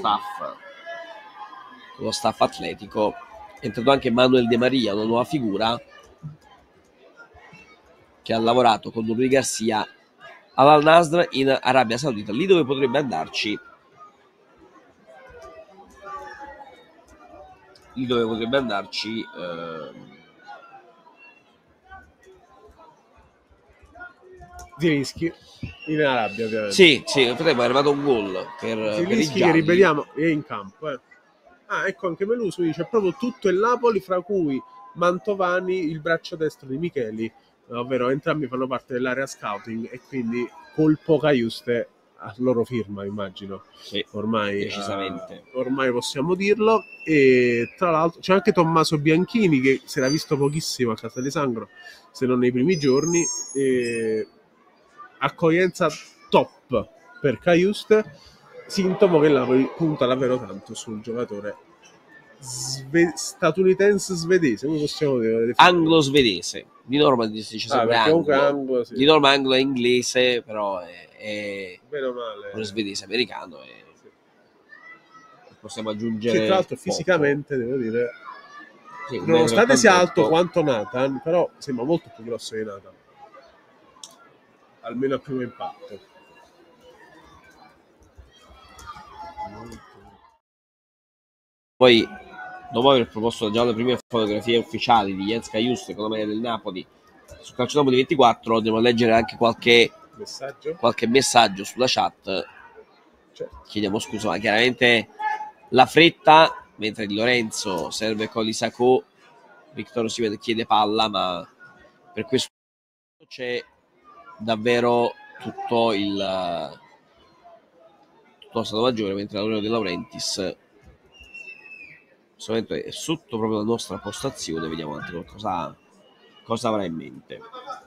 lo staff atletico. È entrato anche Manuel De Maria, una nuova figura che ha lavorato con Rui Garcia all'Al Nassr in Arabia Saudita, lì dove potrebbe andarci Zielinski in Arabia, ovviamente. Sì, è arrivato un gol per i che ribelliamo è in campo. Ecco, anche Meluso dice proprio tutto il Napoli, fra cui Mantovani, il braccio destro di Micheli, ovvero entrambi fanno parte dell'area scouting e quindi colpo Cajuste a loro firma, immagino. Sì, ormai decisamente. Ormai possiamo dirlo. E tra l'altro c'è anche Tommaso Bianchini che si era visto pochissimo a Castel di Sangro, se non nei primi giorni. Accoglienza top per Cajuste, sintomo che Napoli punta davvero tanto sul giocatore statunitense svedese, come possiamo dire? Anglo-svedese, di norma si dice sempre anglo, sì. Di norma anglo è inglese, però è bene o male quello svedese americano, e possiamo aggiungere che tra l'altro fisicamente devo dire, sì, nonostante sia alto quanto Nathan, però sembra molto più grosso di Nathan, almeno a primo impatto. Poi, dopo aver proposto già le prime fotografie ufficiali di Jens Cajuste con la maglia del Napoli su Calcio Napoli 24, andiamo a leggere anche qualche messaggio sulla chat. Chiediamo scusa, ma chiaramente la fretta, mentre Di Lorenzo serve con l'Isacco, Victor Osimhen chiede palla, ma per questo c'è davvero tutto lo Stato Maggiore, mentre l'Aurelio De Laurentiis solamente è sotto proprio la nostra postazione. Vediamo un attimo cosa avrà in mente.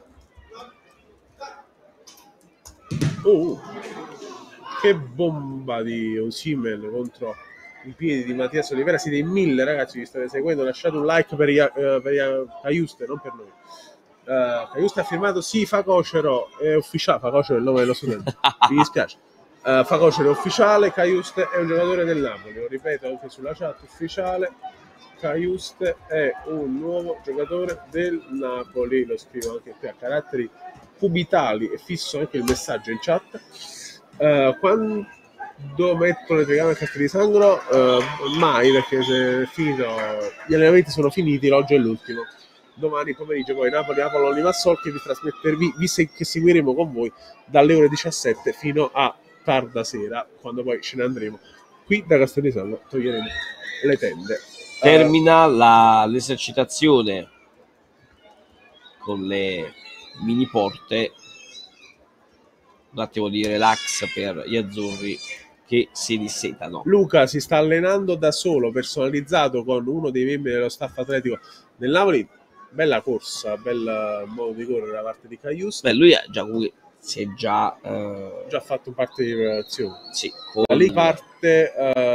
Che bomba di Osimhen contro i piedi di Mattias Olivera. Siete in 1000, ragazzi, vi state seguendo, lasciate un like per Cajuste, non per noi. Cajuste ha firmato, sì, Facocero è ufficiale. Facocero è il nome dello studente, mi dispiace. Facocero è ufficiale, Cajuste è un giocatore del Napoli, lo ripeto anche sulla chat, ufficiale, Cajuste è un nuovo giocatore del Napoli, lo scrivo anche qui a caratteri cubitali e fisso anche il messaggio in chat. Dove metto le telecamere a Castel di Sangro? Mai, perché se è finito, gli allenamenti sono finiti, oggi è l'ultimo. Domani pomeriggio poi Napoli Limassol, che vi trasmettervi, che seguiremo con voi dalle ore 17 fino a tarda sera, quando poi ce ne andremo. Qui da Castel di Sangro toglieremo le tende. Termina l'esercitazione con le mini porte, un attimo di relax per gli azzurri che si dissetano. Luca si sta allenando da solo, personalizzato con uno dei membri dello staff atletico del Napoli. Bella corsa, bel modo di correre da parte di Cajuste. Beh, lui si è già fatto un parte di preparazione. Sì, da lì parte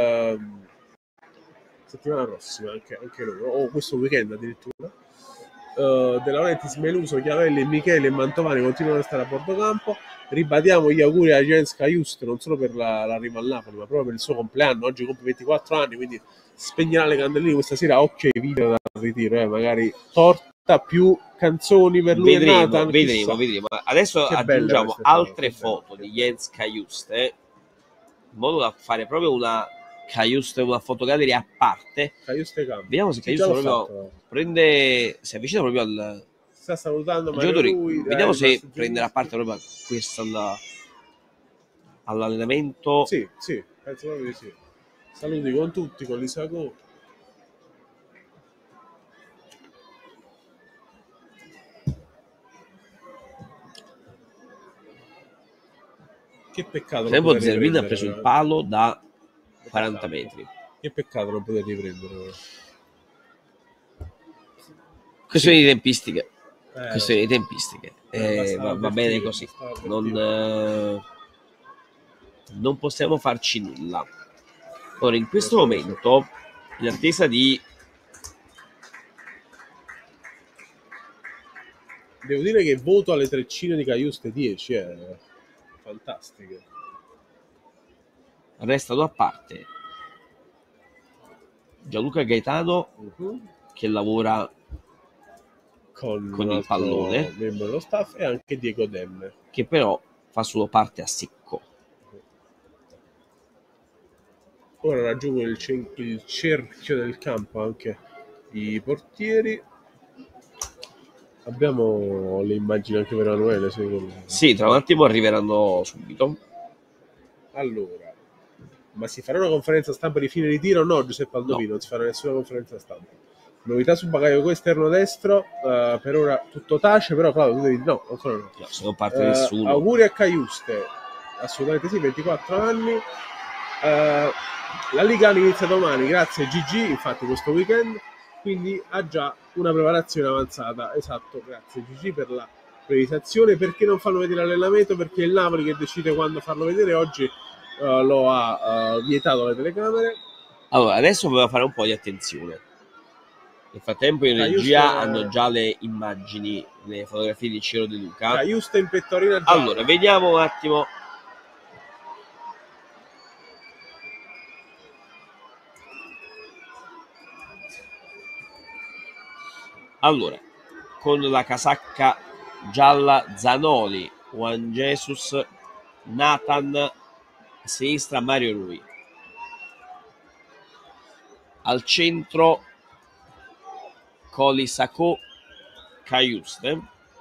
settimana prossima anche loro, o questo weekend addirittura. De Laurentiis, Meluso, Chiavelli, Michele e Mantovani continuano a stare a bordo campo. Ribadiamo gli auguri a Jens Cajuste non solo per l'arrivo al Napoli, ma proprio per il suo compleanno. Oggi compie 24 anni, quindi spegnerà le candeline questa sera. Occhio ai video da ritiro, magari torta più canzoni per lui. Vedremo. Adesso aggiungiamo altre foto di Jens Cajuste, in modo da fare proprio una fotogalleria a parte. Vediamo se Cajuste proprio si avvicina proprio al... Sta salutando lui, vediamo se prenderà parte proprio a questo all'allenamento. Sì, penso proprio di sì. Saluti con tutti, con l'Isacco. Che peccato. Tempo Zerbin ha preso il palo da 40 metri. Che peccato non poter riprendere. Questione di tempistiche. Va bene così. Non possiamo farci nulla. Ora, in questo momento, in attesa di... Devo dire che voto alle treccine di Cajuste 10, fantastiche. Restano a parte Gianluca Gaetano, che lavora con il pallone, membro dello staff, e anche Diego Demme, che però fa solo parte a secco. Ora raggiungo il cerchio del campo anche i portieri. Abbiamo le immagini anche per Emanuele, secondo me. Sì, tra un attimo arriveranno subito. Allora, ma si farà una conferenza stampa di fine ritiro? No, Giuseppe Aldovino, non si farà nessuna conferenza stampa. Novità sul bagaglio esterno destro, per ora tutto tace, però Claudio, tu devi no, ancora no. Se non parte nessuno. Auguri a Cajuste, assolutamente sì, 24 anni. La Liga inizia domani, grazie a Gigi, infatti questo weekend, quindi ha già una preparazione avanzata. Esatto, grazie Gigi per la precisazione. Perché non fanno vedere l'allenamento? Perché è il Napoli che decide quando farlo vedere. Oggi lo ha vietato alle telecamere. Allora, adesso volevo fare un po' di attenzione. Nel frattempo in regia hanno già le immagini, le fotografie di Ciro De Luca. Cajuste in pettorina gialla. Allora, vediamo un attimo. Allora, con la casacca gialla Zanoli, Juan Jesus, Nathan, a sinistra Mario Rui. Al centro Colisacco, Cajuste.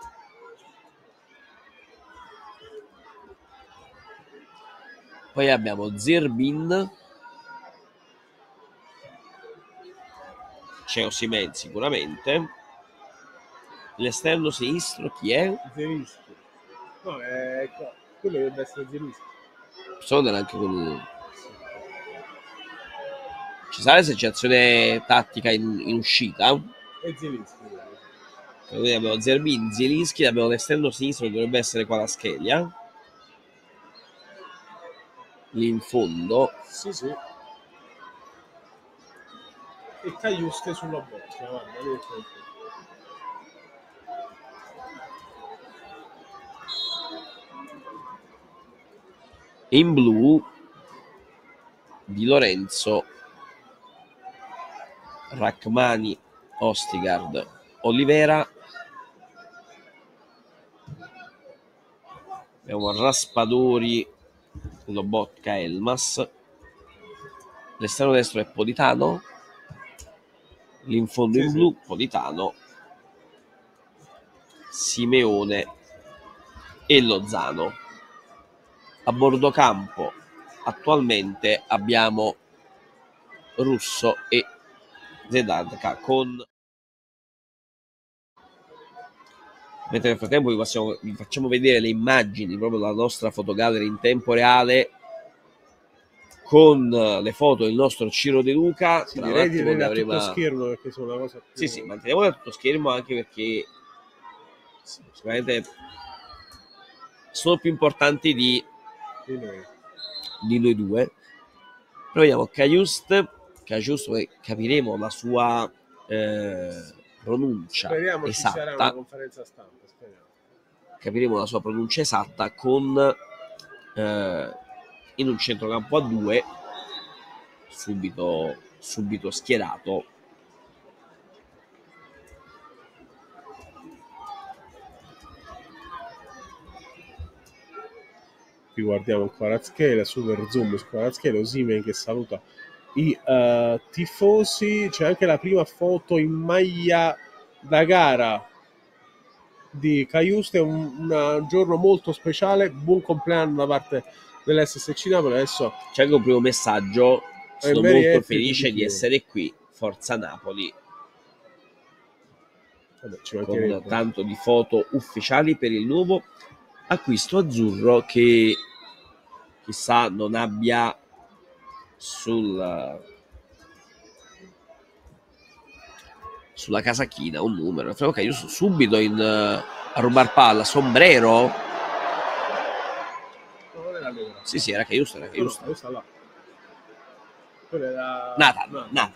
Poi abbiamo Zerbin. C'è Osimhen sicuramente. L'esterno sinistro chi è? Zelinski. No, quello dovrebbe essere Zelinski. Sono anche con... Ci sarà l'esercitazione tattica in uscita? E Zelinski. Quindi abbiamo Zerbin, Zielinski, abbiamo l'esterno sinistro che dovrebbe essere Kvaratskhelia. Lì in fondo. Sì. E Cajuste sulla boccia, guarda, in blu Di Lorenzo, Rachmani, Ostigard, Olivera. Abbiamo Raspadori Lobotka Elmas, l'esterno destro è Politano, l'infondo in blu, Politano, Simeone e Lozano. A bordo campo attualmente abbiamo Russo e Zedanka mentre nel frattempo vi facciamo vedere le immagini, proprio la nostra fotogallery in tempo reale con le foto del nostro Ciro De Luca. Sì, direi di avere a tutto schermo, perché sono una cosa più... Sì, manteniamola a tutto schermo, anche perché sicuramente sono più importanti di noi due. Proviamo Cajuste, poi capiremo la sua pronuncia speriamo esatta. Ci sarà una conferenza stampa, speriamo. Capiremo la sua pronuncia esatta con in un centrocampo a 2 subito schierato qui guardiamo Kvaratskhelia, super zoom su Kvaratskhelia, Osimhen che saluta i tifosi. C'è anche la prima foto in maglia da gara di Cajuste, un giorno molto speciale, buon compleanno da parte dell'SSC Napoli. Adesso c'è anche un primo messaggio: sono molto felice di essere qui, forza Napoli. Con tanto di foto ufficiali per il nuovo acquisto azzurro, che chissà non abbia sulla casacchina un numero. Ok, io subito a rubar palla. Sombrero? Sì, era Cajuste. Nathan.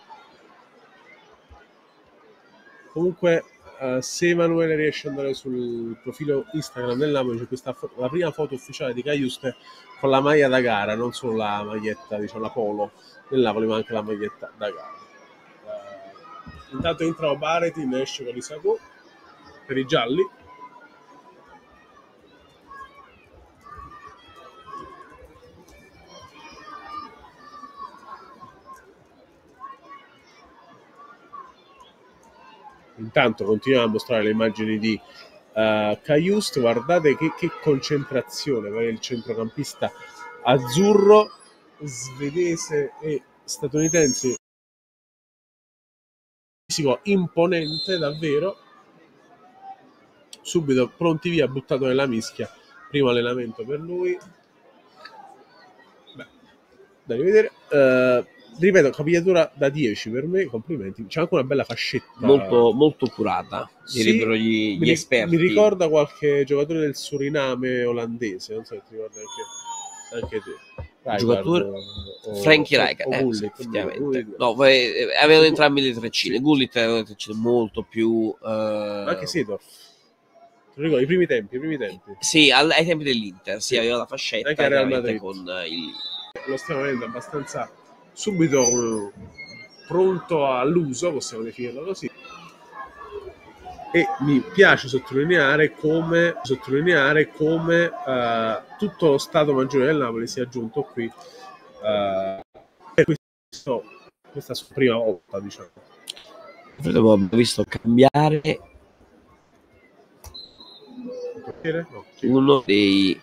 Comunque, se Emanuele riesce ad andare sul profilo Instagram del Napoli, c'è la prima foto ufficiale di Cajuste con la maglia da gara, non solo la maglietta, diciamo la polo del Napoli, ma anche la maglietta da gara. Intanto entra Baretin, esce con Isacco per i gialli. Intanto continuiamo a mostrare le immagini di Cajuste. Guardate che concentrazione per il centrocampista azzurro, svedese e statunitense, fisico imponente davvero. Subito pronti via, buttato nella mischia, primo allenamento per lui. Da rivedere. Ripeto, capigliatura da 10 per me, complimenti. C'è anche una bella fascetta molto curata, direbbero gli esperti. Mi ricorda qualche giocatore del Suriname olandese, non so se ti ricorda anche te. Giocatore Frankie Rijkaard, effettivamente. No, avevano entrambi le treccine. Gullit aveva le treccine molto più anche Seedorf. Ti ricordi i primi tempi? Sì, ai tempi dell'Inter, sì, aveva la fascetta anche Real Madrid. Con il... Lo stiamo vedendo abbastanza subito pronto all'uso, possiamo definirlo così. E mi piace sottolineare come tutto lo Stato Maggiore del Napoli sia giunto qui per questa sua prima volta, diciamo. Abbiamo visto cambiare uno dei...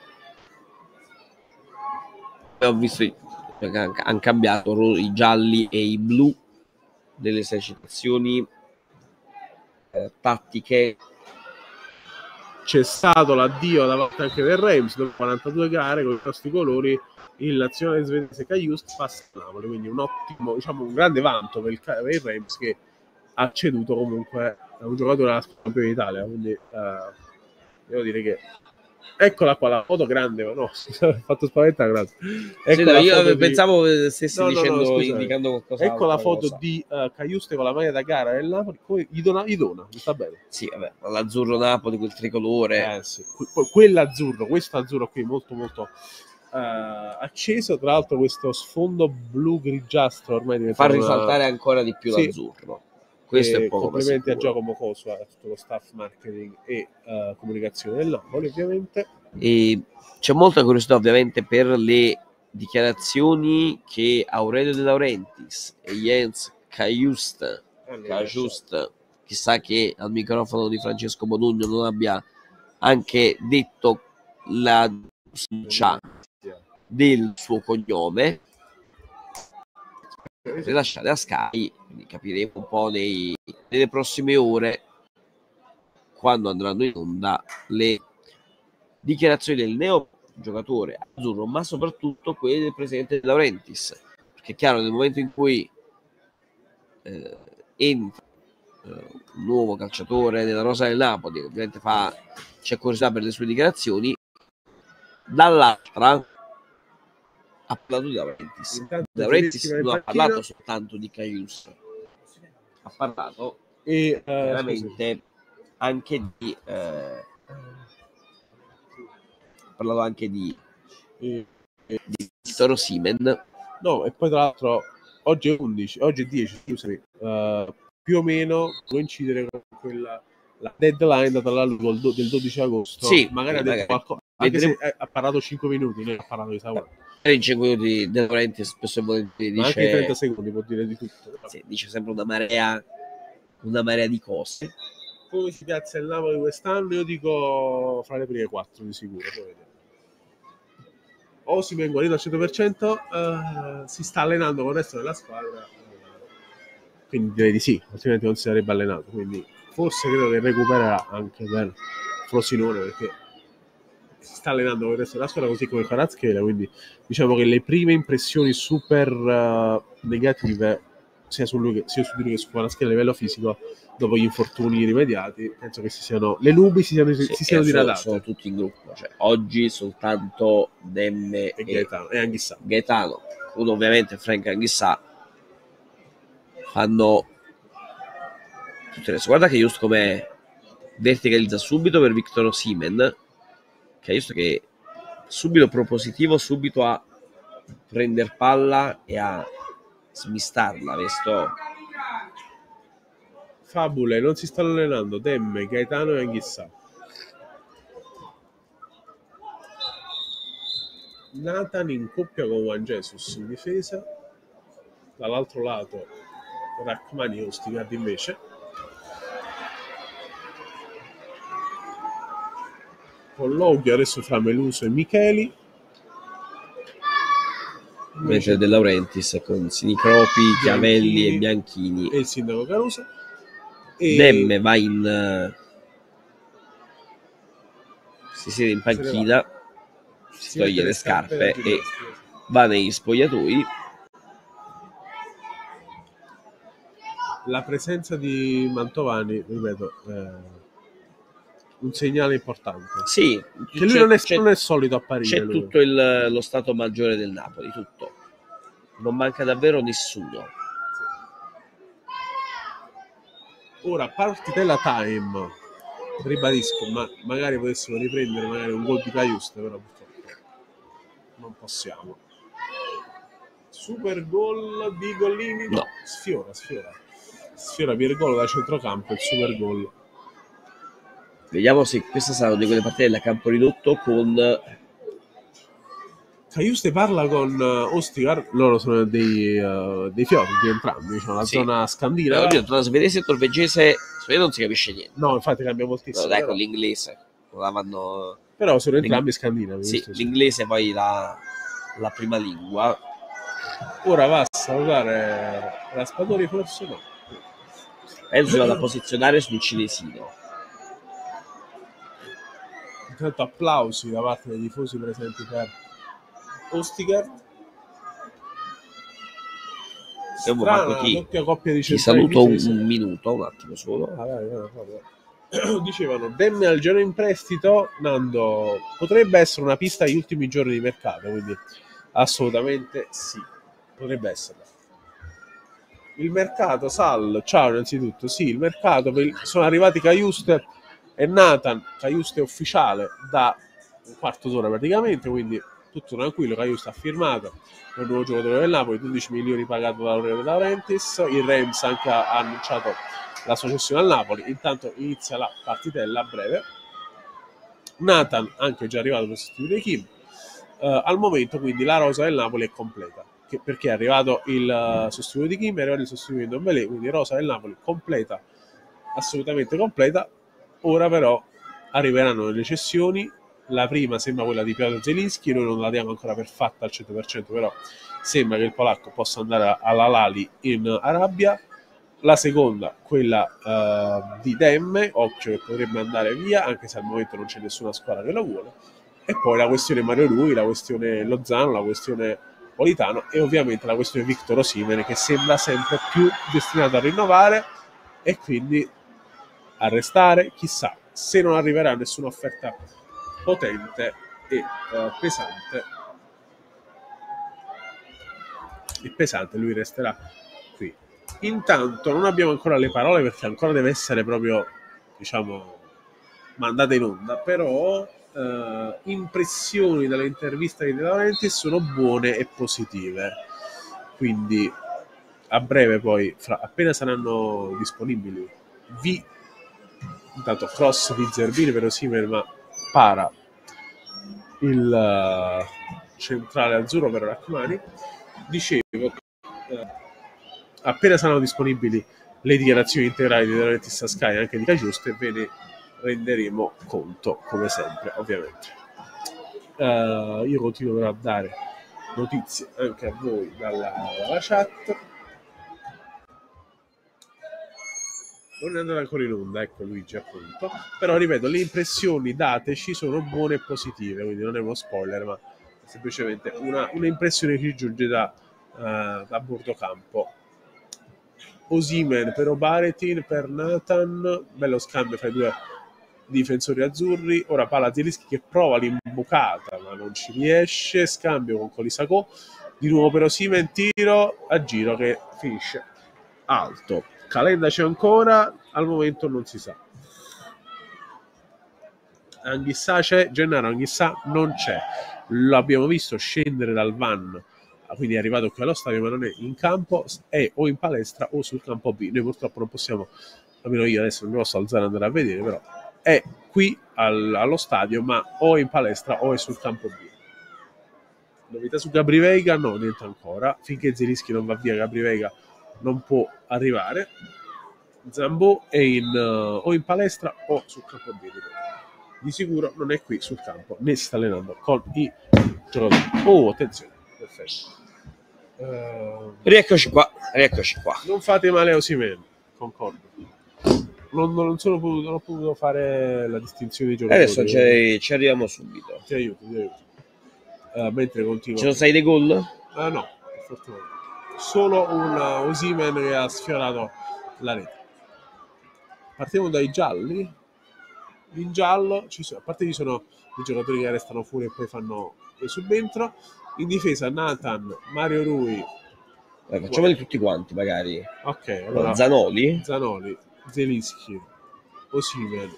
Ho visto hanno cambiato i gialli e i blu delle esercitazioni tattiche. C'è stato l'addio da parte anche del Reims dopo 42 gare con questi colori. Il nazionale svedese Cajuste passa a Napoli, quindi un ottimo, diciamo un grande vanto per il Reims, che ha ceduto comunque a un giocatore della campione d'Italia, quindi devo dire che eccola qua la foto grande, ma no, ho fatto spaventare, grazie. Io pensavo stessi indicando qualcosa. Ecco la foto di Cajuste con la maglia da gara del Napoli, gli dona, sta bene. Sì, vabbè, l'azzurro Napoli, quel tricolore. Sì. Quell'azzurro, questo azzurro qui molto molto acceso, tra l'altro questo sfondo blu grigiastro ormai fa risaltare ancora di più l'azzurro. Questo è poco complimenti a sicuro. Giacomo Coso, a tutto lo staff marketing e comunicazione del Napoli, ovviamente. E c'è molta curiosità ovviamente per le dichiarazioni che Aurelio De Laurentiis e Jens Cajuste, chissà che al microfono di Francesco Modugno non abbia anche detto la giusta del suo cognome, rilasciate a Sky, quindi capiremo un po' nelle prossime ore, quando andranno in onda, le dichiarazioni del neo giocatore azzurro, ma soprattutto quelle del presidente De Laurentiis, perché è chiaro, nel momento in cui entra un nuovo calciatore nella rosa del Napoli, ovviamente c'è curiosità per le sue dichiarazioni, dall'altra ha parlato di Laurentiis. De Laurentiis non ha parlato soltanto di Cajuste, ha parlato veramente anche di Victor Osimhen. No, e poi tra l'altro oggi è 10, scusami, più o meno coincidere con la deadline data alla luce del 12 agosto. Sì, magari ha detto qualcosa, anche se ha parlato 5 minuti, non ha parlato di Saúl. In 5 minuti De Laurentiis spesso e volentieri dice, ma anche 30 secondi può dire di tutto. Sì, dice sempre una marea di cose. Come si piazza il Napoli quest'anno? Io dico fra le prime 4 di sicuro. Osimhen guarito al 100%, si sta allenando con il resto della squadra, quindi direi di sì, altrimenti non si sarebbe allenato, quindi forse credo che recupererà anche per Frosinone, perché si sta allenando con il resto della squadra, così come Kvaratskhelia, quindi diciamo che le prime impressioni super negative sia su lui che su Kvaratskhelia a livello fisico, dopo gli infortuni rimediati, penso che le nubi si siano diradate. Sono tutti in gruppo, cioè, oggi soltanto Demme e Anghissà. Gaetano, uno ovviamente Frank Anghissà, fanno tutte le... Guarda che giusto come verticalizza subito per Victor Osimhen, che è giusto che subito propositivo, subito a prendere palla e a smistarla, visto. Fabule, non si stanno allenando Demme, Gaetano e Anghissà. Nathan in coppia con Juan Jesus in difesa, dall'altro lato Rachmani e Ostigard invece, con Loggia adesso fra Meluso e Micheli, mentre De Laurentiis con Sinicropi, Chiavelli e Bianchini e il sindaco Caruso. Demme va si siede in panchina, si toglie le scarpe e va negli spogliatoi. La presenza di Mantovani, ripeto, un segnale importante. Sì, che lui non è solito apparire. C'è tutto lo stato maggiore del Napoli, tutto. Non manca davvero nessuno. Ora, partitella time, ribadisco, ma magari potessimo riprendere magari un gol di Cajuste, però purtroppo non possiamo. Super gol di Gollini? No, sfiora Piergolo da centrocampo, il super gol. Vediamo se questa sarà una di quelle partite da campo ridotto con... Cajuste parla con Ostigard, loro sono dei fiori di entrambi, diciamo, la zona scandinava. Oggi tra svedese e norvegese non si capisce niente. No, infatti cambia moltissimo. No, dai, con l'inglese. Però sono entrambi scandinavi. Sì, l'inglese poi la prima lingua. Ora va a salutare Raspadori, forse no. Penso vada a posizionare sul cinesino. Intanto applausi da parte dei tifosi presenti per Ostigard. Doppia coppia di ti saluto un minuto, un attimo solo. Dicevano Demme al giorno in prestito, Nando, potrebbe essere una pista agli ultimi giorni di mercato, quindi assolutamente sì, potrebbe esserlo. Il mercato, Sal, ciao innanzitutto, sì, il mercato, sono arrivati Cajuste e Nathan. Cajuste è ufficiale da un quarto d'ora praticamente, quindi tutto tranquillo. Cajuste ha firmato, è il nuovo giocatore del Napoli, 12 milioni pagato da Aurelio De Laurentiis. Il Reims anche ha annunciato la sua cessione al Napoli. Intanto inizia la partitella a breve. Nathan anche già arrivato per sostituire Kim. Al momento quindi la rosa del Napoli è completa, perché è arrivato il sostituto di Kim, è arrivato il sostituto di Ndombele, quindi rosa del Napoli completa, assolutamente completa. Ora però arriveranno le cessioni. La prima sembra quella di Piotr Zielinski, noi non la diamo ancora per fatta al 100%, però sembra che il polacco possa andare all'Al-Ahly in Arabia. La seconda, quella di Demme, occhio che potrebbe andare via, anche se al momento non c'è nessuna squadra che lo vuole. E poi la questione Mario Rui, la questione Lozano, la questione Politano e ovviamente la questione Victor Osimhen, che sembra sempre più destinato a rinnovare e quindi a restare. Chissà, se non arriverà nessuna offerta potente e pesante, lui resterà qui. Intanto non abbiamo ancora le parole perché ancora deve essere proprio, diciamo, mandata in onda, però impressioni dalle interviste di De Laurentiis sono buone e positive, quindi a breve poi, appena saranno disponibili, intanto cross di Zerbini per Osimhen, ma para il centrale azzurro per Rachmani. Dicevo, appena saranno disponibili le dichiarazioni integrali di De Laurentiis a Sky e anche di Cagiuste, ve ne renderemo conto come sempre, ovviamente. Io continuo però a dare notizie anche a voi dalla chat. Non è andato ancora in onda, ecco Luigi appunto, però ripeto, le impressioni dateci sono buone e positive, quindi non è uno spoiler, ma semplicemente una impressione che ci giunge da bordo campo. Osimhen per Obaretin, per Nathan, bello scambio fra i due difensori azzurri. Ora palla Zielinski che prova l'imbucata ma non ci riesce, scambio con Colisacò, di nuovo per Osimhen, tiro a giro che finisce alto. Calenda c'è ancora, al momento non si sa. Anghissà c'è, Gennaro Anghissà non c'è, l'abbiamo visto scendere dal van, quindi è arrivato qui allo stadio ma non è in campo, è o in palestra o sul campo B. Noi purtroppo non possiamo, almeno io adesso non mi posso alzare e andare a vedere, però è qui allo stadio ma o è in palestra o è sul campo B. Novità su Gabri Veiga? No, niente ancora, finché Zielinski non va via Gabri Veiga non può arrivare. Zambò è o in palestra o sul campo B. Di sicuro non è qui sul campo, né si sta allenando con i giocatori. Oh, attenzione, perfetto. Rieccoci qua. Non fate male a Osimhen, concordo. Non ho potuto fare la distinzione di giocatori. Adesso ci arriviamo subito. Ti aiuto. Mentre continuo. Ci sono stati dei gol? No, fortunatamente. Solo un Osimhen che ha sfiorato la rete. Partiamo dai gialli. In giallo a parte ci sono i giocatori che restano fuori e poi fanno il subentro. In difesa Nathan, Mario Rui. Facciamoli tutti quanti magari. Ok, allora Zanoli, Zielinski, Osimhen,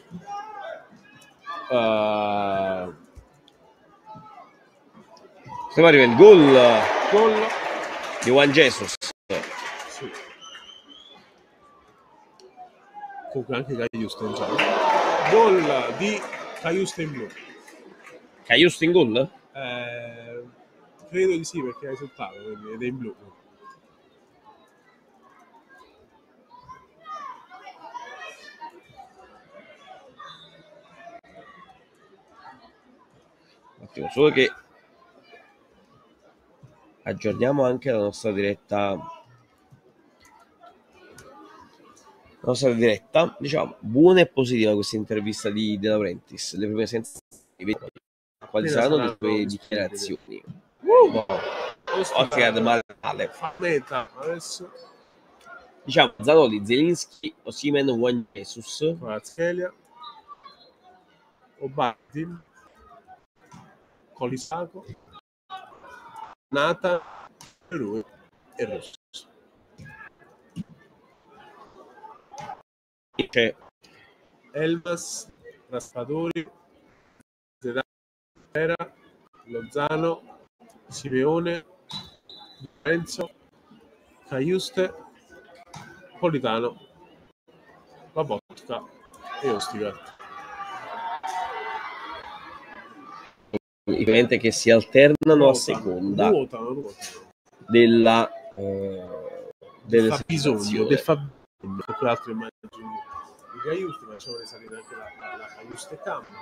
stiamo arrivando il gol di Juan Jesus. Sì. Comunque anche Cajuste in giallo. Gol di Cajuste in blu. Cajuste in gol? Credo di sì, perché ha esultato ed è in blu. Ottimo, solo che aggiorniamo anche la nostra diretta. Diciamo, buona e positiva questa intervista di De Laurentiis. Le prime sensazioni, quali saranno le sue dichiarazioni? Ok, male. Adesso diciamo Zanoli, Zielinski, Osimhen, Juan Jesus, Kvaratskhelia, Obaretin, Colisacò, Nathan, Rui e Rosso. C'è Elmas, Raspadori, Zedera, Lozano, Simeone, Lorenzo, Cajuste, Politano la vodka e Ostica. I clienti che si alternano a seconda ruotano. Della del fabbisogno, per l'altro immagini di Cagliuste, ma facciamo risalire anche la Cagliuste Campo.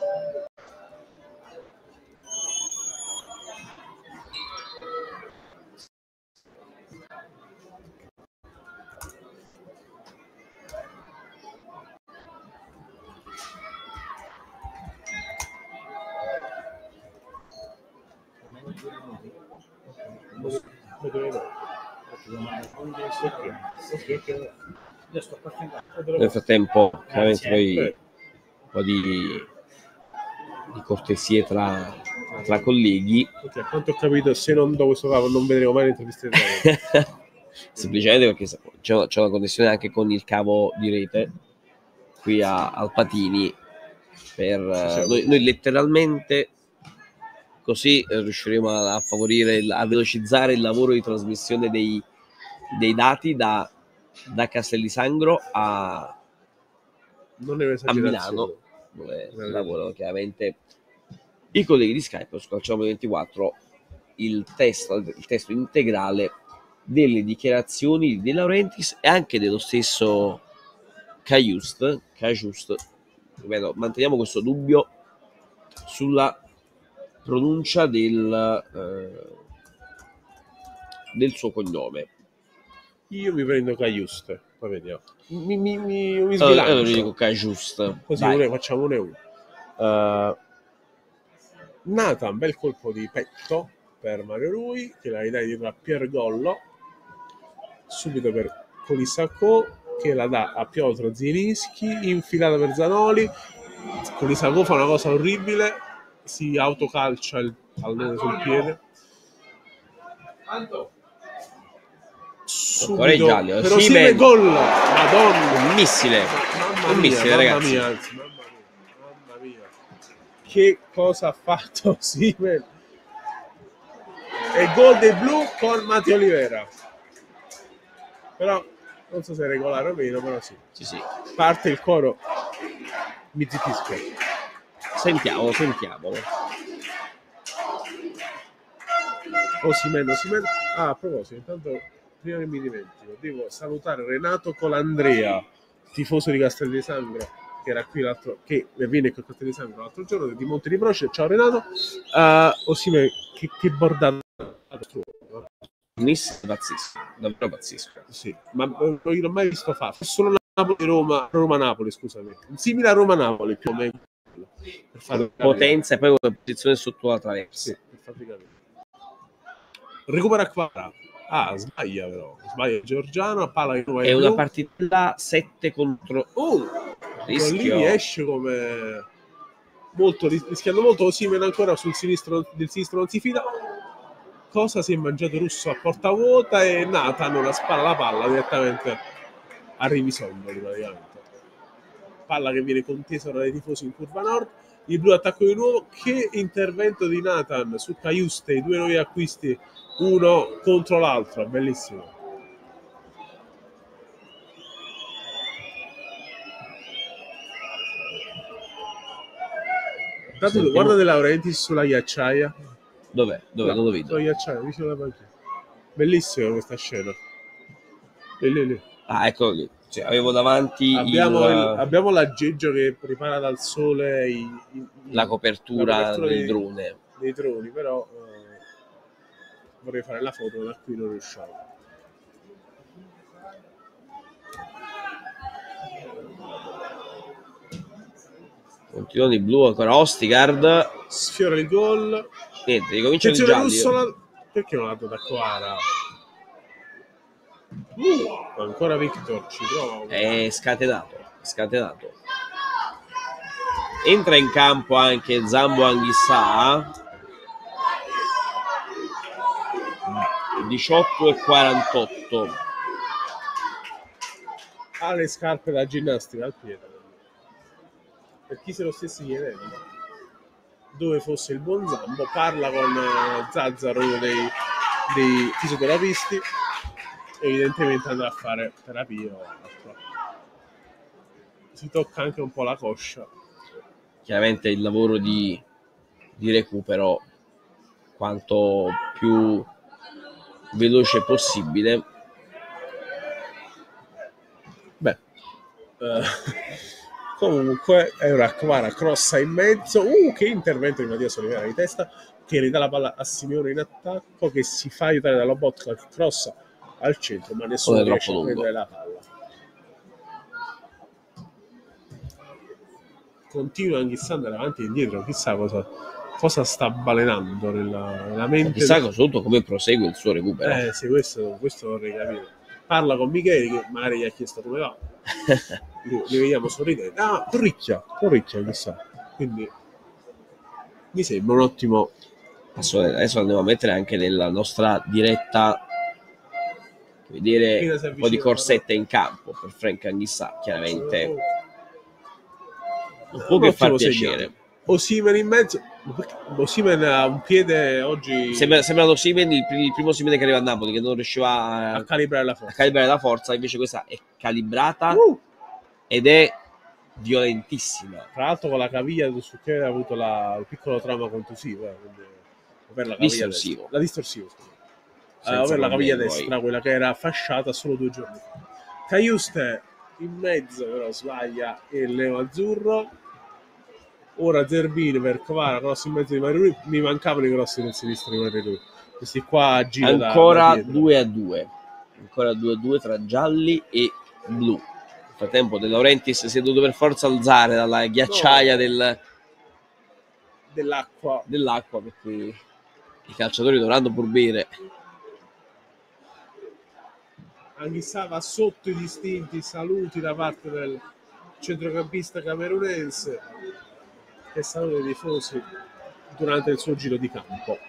Nel frattempo chiaramente poi un po' di cortesie tra colleghi. Okay, a quanto ho capito, se non do questo capo non vedremo mai le interviste semplicemente perché c'è una connessione anche con il cavo di rete qui al Patini per noi letteralmente così riusciremo a favorire, a velocizzare il lavoro di trasmissione dei dati da Castellisangro a Milano, dove lavorano chiaramente i colleghi di Skype. Facciamo 24 il testo integrale delle dichiarazioni di De Laurentiis e anche dello stesso Cagliuste. Ripeto, manteniamo questo dubbio sulla pronuncia del suo cognome. Io mi prendo Cagliuste, poi vediamo. Mi sbilancio. Allora dico Cagliuste. Così facciamo un Nathan, bel colpo di petto per Mario Rui, che la ridà dietro a Piergollo, subito per Colisacco, che la dà a Piotr Zielinski, infilata per Zanoli. Colisacco fa una cosa orribile, si autocalcia il pallone sul piede. Subito per Osimhen, gol! Madonna! Un missile, ragazzi. Mamma mia. Che cosa ha fatto Osimhen? E gol dei blu con Matteo Olivera. Però non so se è regolare o meno, però sì. Parte il coro. Mi zittisco. Sentiamolo. Osimhen. Ah, a proposito, intanto prima che mi dimentico, devo salutare Renato Colandrea, tifoso di Castellisangro, che era qui che viene con Castellisangro l'altro giorno, di Monte di Proce. Ciao Renato. Osimhen, che bordata. Pazzesco, davvero pazzesco. Sì, ma non l'ho mai visto fare. Solo Roma-Napoli, scusami. Simile a Roma-Napoli, più o meno. Per fare potenza e poi una posizione sotto la traversa. Sì, per farvi capire. Recupera Kvara. Sbaglia però. Sbaglia Giorgiano, palla di nuovo. È una partita 7 contro... rischio. Lì esce come... rischiando molto. Osimhen ancora del sinistro non si fila. Cosa si è mangiato Russo a porta vuota e Nathan non spara la palla direttamente a Rivisondoli praticamente. Palla che viene contesa dai tifosi in curva nord. Il blu attacco di nuovo. Che intervento di Nathan su Cagliuste, i due nuovi acquisti uno contro l'altro, bellissimo. Intanto guarda De Laurentiis sulla ghiacciaia. Dov'è? Non lo vedo. Sulla ghiacciaia, vicino alla panchina. Bellissima questa scena. Lì. Eccolo lì. Cioè, avevo davanti abbiamo l'aggeggio che prepara dal sole la copertura del drone. Dei droni, però vorrei fare la foto, da qui non riusciamo. Continuano i blu, ancora Ostigard. Sfiora il gol. Niente, ricominciano i gialli. Perché non ha dato da Kvara? Ancora Victor ci prova. È scatenato. Entra in campo anche Zambo Anghissà. 18:48. Ha le scarpe da ginnastica al piede. Per chi se lo stesse chiedendo dove fosse il buon Zambo, parla con Zazzaro, uno dei fisioterapisti. Evidentemente andrà a fare terapia o altro. si tocca anche un po' la coscia. Chiaramente il lavoro di recupero quanto più veloce possibile. Beh, comunque è una Kvara crossa in mezzo. Che intervento di Mattias Olivera di testa, che ridà la palla a Simeone in attacco, che si fa aiutare da Lobotka, che crossa al centro, ma nessuno riesce a prendere la palla. Continua Anghissà andare avanti e indietro, chissà cosa sta balenando nella mente. Chissà soprattutto come prosegue il suo recupero. Sì, questo vorrei capire. Parla con Michele, che magari gli ha chiesto come va. Li vediamo sorridenti. Torricchia chissà. Quindi mi sembra un ottimo. Adesso andiamo a mettere anche nella nostra diretta, vedere un po' di corsette in campo per Frank Anghissà, chiaramente non può che far piacere. Osimhen in mezzo. Osimhen ha un piede oggi. Sembra Osimhen il primo Osimhen che arriva a Napoli, che non riusciva a calibrare la forza. Invece questa è calibrata ed è violentissima. Tra l'altro con la caviglia su che ha avuto il piccolo trauma contusivo, per la caviglia distorsivo. La distorsivo, per la caviglia destra, quella che era fasciata solo 2 giorni fa. Cajuste in mezzo però sbaglia il neo azzurro. Ora Zerbini per Kvara, cross in mezzo di Mario. Mi mancavano i crossi del sinistro di Mario. Questi qua girano ancora 2-2. Ancora 2-2 tra gialli e blu. Nel frattempo De Laurentiis si è dovuto per forza alzare dalla ghiacciaia dell'acqua, perché i calciatori dovranno pur bere. Anghissà va sotto i distinti saluti da parte del centrocampista camerunense, che saluta i tifosi durante il suo giro di campo.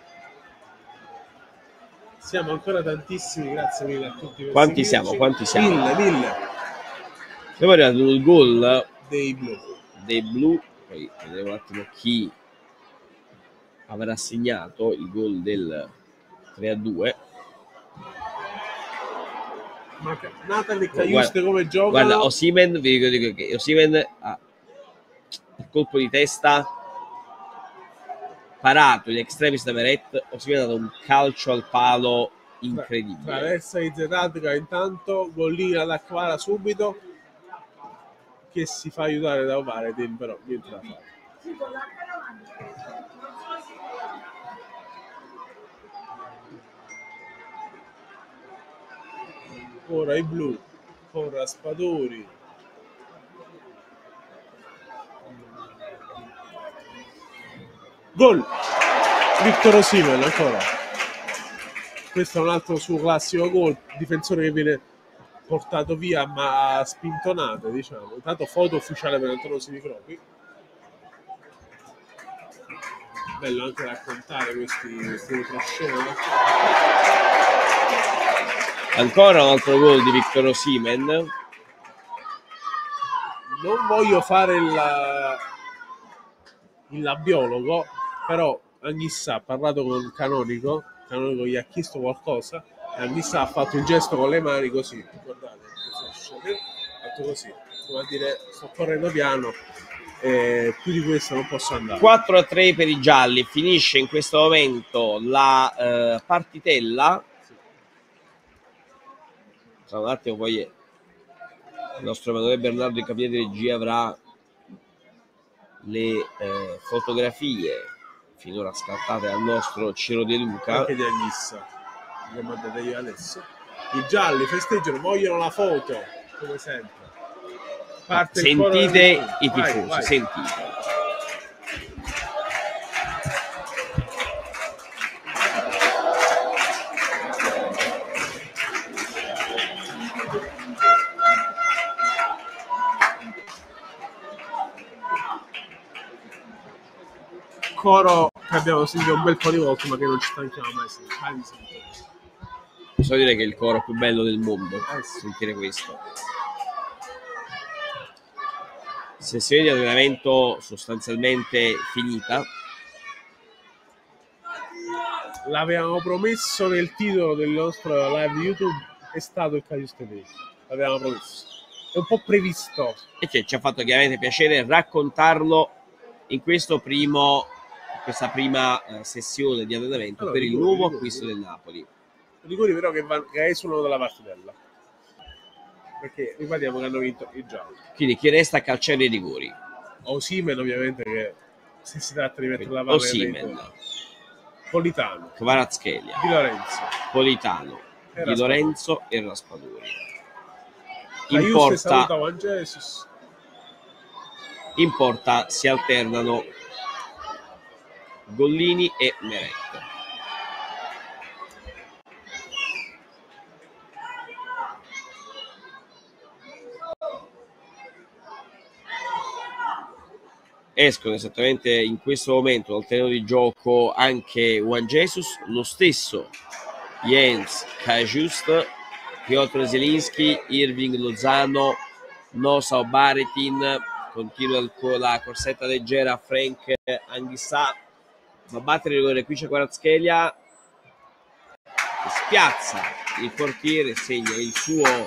Siamo ancora tantissimi, grazie mille a tutti. Quanti siamo? 1000. Siamo arrivati al gol dei blu. Poi vedremo un attimo chi avrà segnato il gol del 3-2. Nathan e Cajuste come giocano? Guarda, Osimhen, vi dico che Osimhen ha il colpo di testa parato in extremis da Meret. Osimhen ha dato un calcio al palo incredibile. Traversa di Zeratka, intanto gollina da Kvara subito, che si fa aiutare da Ovare, però niente da fare. Ora i blu con Raspadori. Gol! Victor Osimhen ancora. Questo è un altro suo classico gol. Difensore che viene portato via ma spintonate, diciamo. Intanto foto ufficiale per Antonio Sinicropi. Bello anche raccontare questi retroscena. Ancora un altro gol di Victor Osimhen. Non voglio fare il labbiologo, però Anghissà ha parlato con Canonico gli ha chiesto qualcosa e Anghissà ha fatto un gesto con le mani così, guardate, ha fatto così, come a dire sto correndo piano, più di questo non posso andare. 4-3 per i gialli, finisce in questo momento la partitella. Tra un attimo poi il nostro Emanuele Bernardo in cabina di regia avrà le fotografie finora scattate al nostro Ciro De Luca. Anche di Anghissà, le mandate io adesso. I gialli festeggiano, vogliono la foto, come sempre. Parte sentite i tifosi, vai. Sentite. Coro che abbiamo sentito un bel po' di volte ma che non ci stanchiamo mai sentire. Posso dire che è il coro più bello del mondo, sentire questo. Sessione di allenamento sostanzialmente finita. L'avevamo promesso nel titolo del nostro live di YouTube, è stato il Cajuste Day. L'avevamo promesso. è un po' previsto. E che ci ha fatto chiaramente piacere raccontarlo in questa prima sessione di allenamento Allora, per il nuovo acquisto del Napoli. Rigori però che esulano dalla partitella, perché ripetiamo che hanno vinto i gialli. Quindi chi resta a calciare i rigori? Osimhen, ovviamente, che se si tratta di mettere la palla Osimhen, Politano, Kvaratskhelia, Di Lorenzo, Politano, Di Lorenzo e Raspadori. In porta si alternano Gollini e Meret. Escono esattamente in questo momento dal terreno di gioco anche Juan Jesus, lo stesso Jens Kajust, Piotr Zielinski, Irving Lozano, Nosa Baritin, continua con la corsetta leggera Frank Anghissà, va a battere il rigore, qui c'è Kvaratskhelia, spiazza il portiere, segna il suo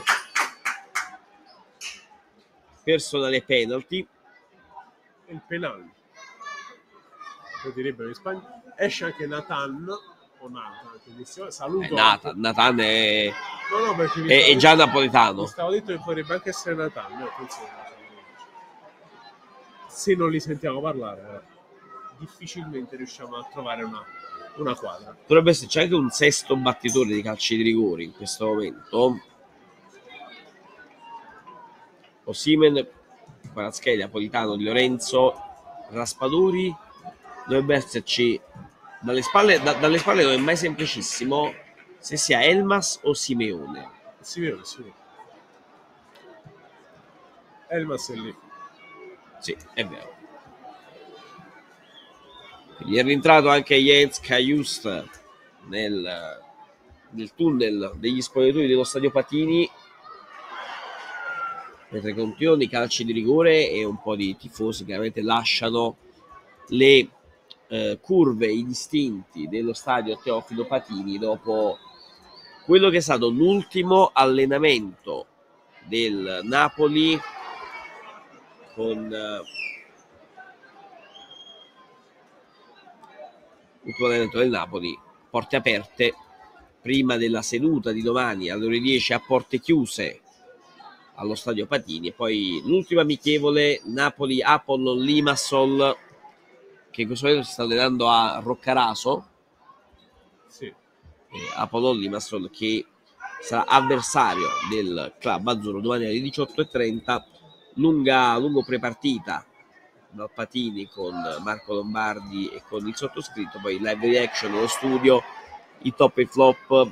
personale penalty. Il penale, lo direbbero in Spagna. Esce anche Nathan o Nathan, saluto Nathan è, no, perché è già napoletano. Mi stavo detto che potrebbe anche essere Nathan, se non li sentiamo parlare difficilmente riusciamo a trovare una quadra. Dovrebbe esserci anche un sesto battitore di calci di rigore in questo momento. Osimhen, Kvaratskhelia, Politano, Di Lorenzo, Raspadori. Dovrebbe esserci dalle spalle non è mai semplicissimo se sia Elmas o Simeone. Simeone. Elmas è lì. Sì, è vero. Quindi è rientrato anche Jens Kajust nel tunnel degli spogliatoi dello Stadio Patini, mentre continuano i calci di rigore e un po' di tifosi chiaramente lasciano le curve, i distinti dello stadio Teofilo Patini dopo quello che è stato l'ultimo allenamento del Napoli con l'ultimo allenamento del Napoli, porte aperte, prima della seduta di domani alle ore 10 a porte chiuse allo Stadio Patini, e poi l'ultima amichevole Napoli-Apollon Limassol, che in questo momento si sta allenando a Roccaraso. Sì. Apollon Limassol che sarà avversario del club azzurro domani alle 18:30, lungo prepartita dal Patini con Marco Lombardi e con il sottoscritto, poi live reaction allo studio, i top e i flop,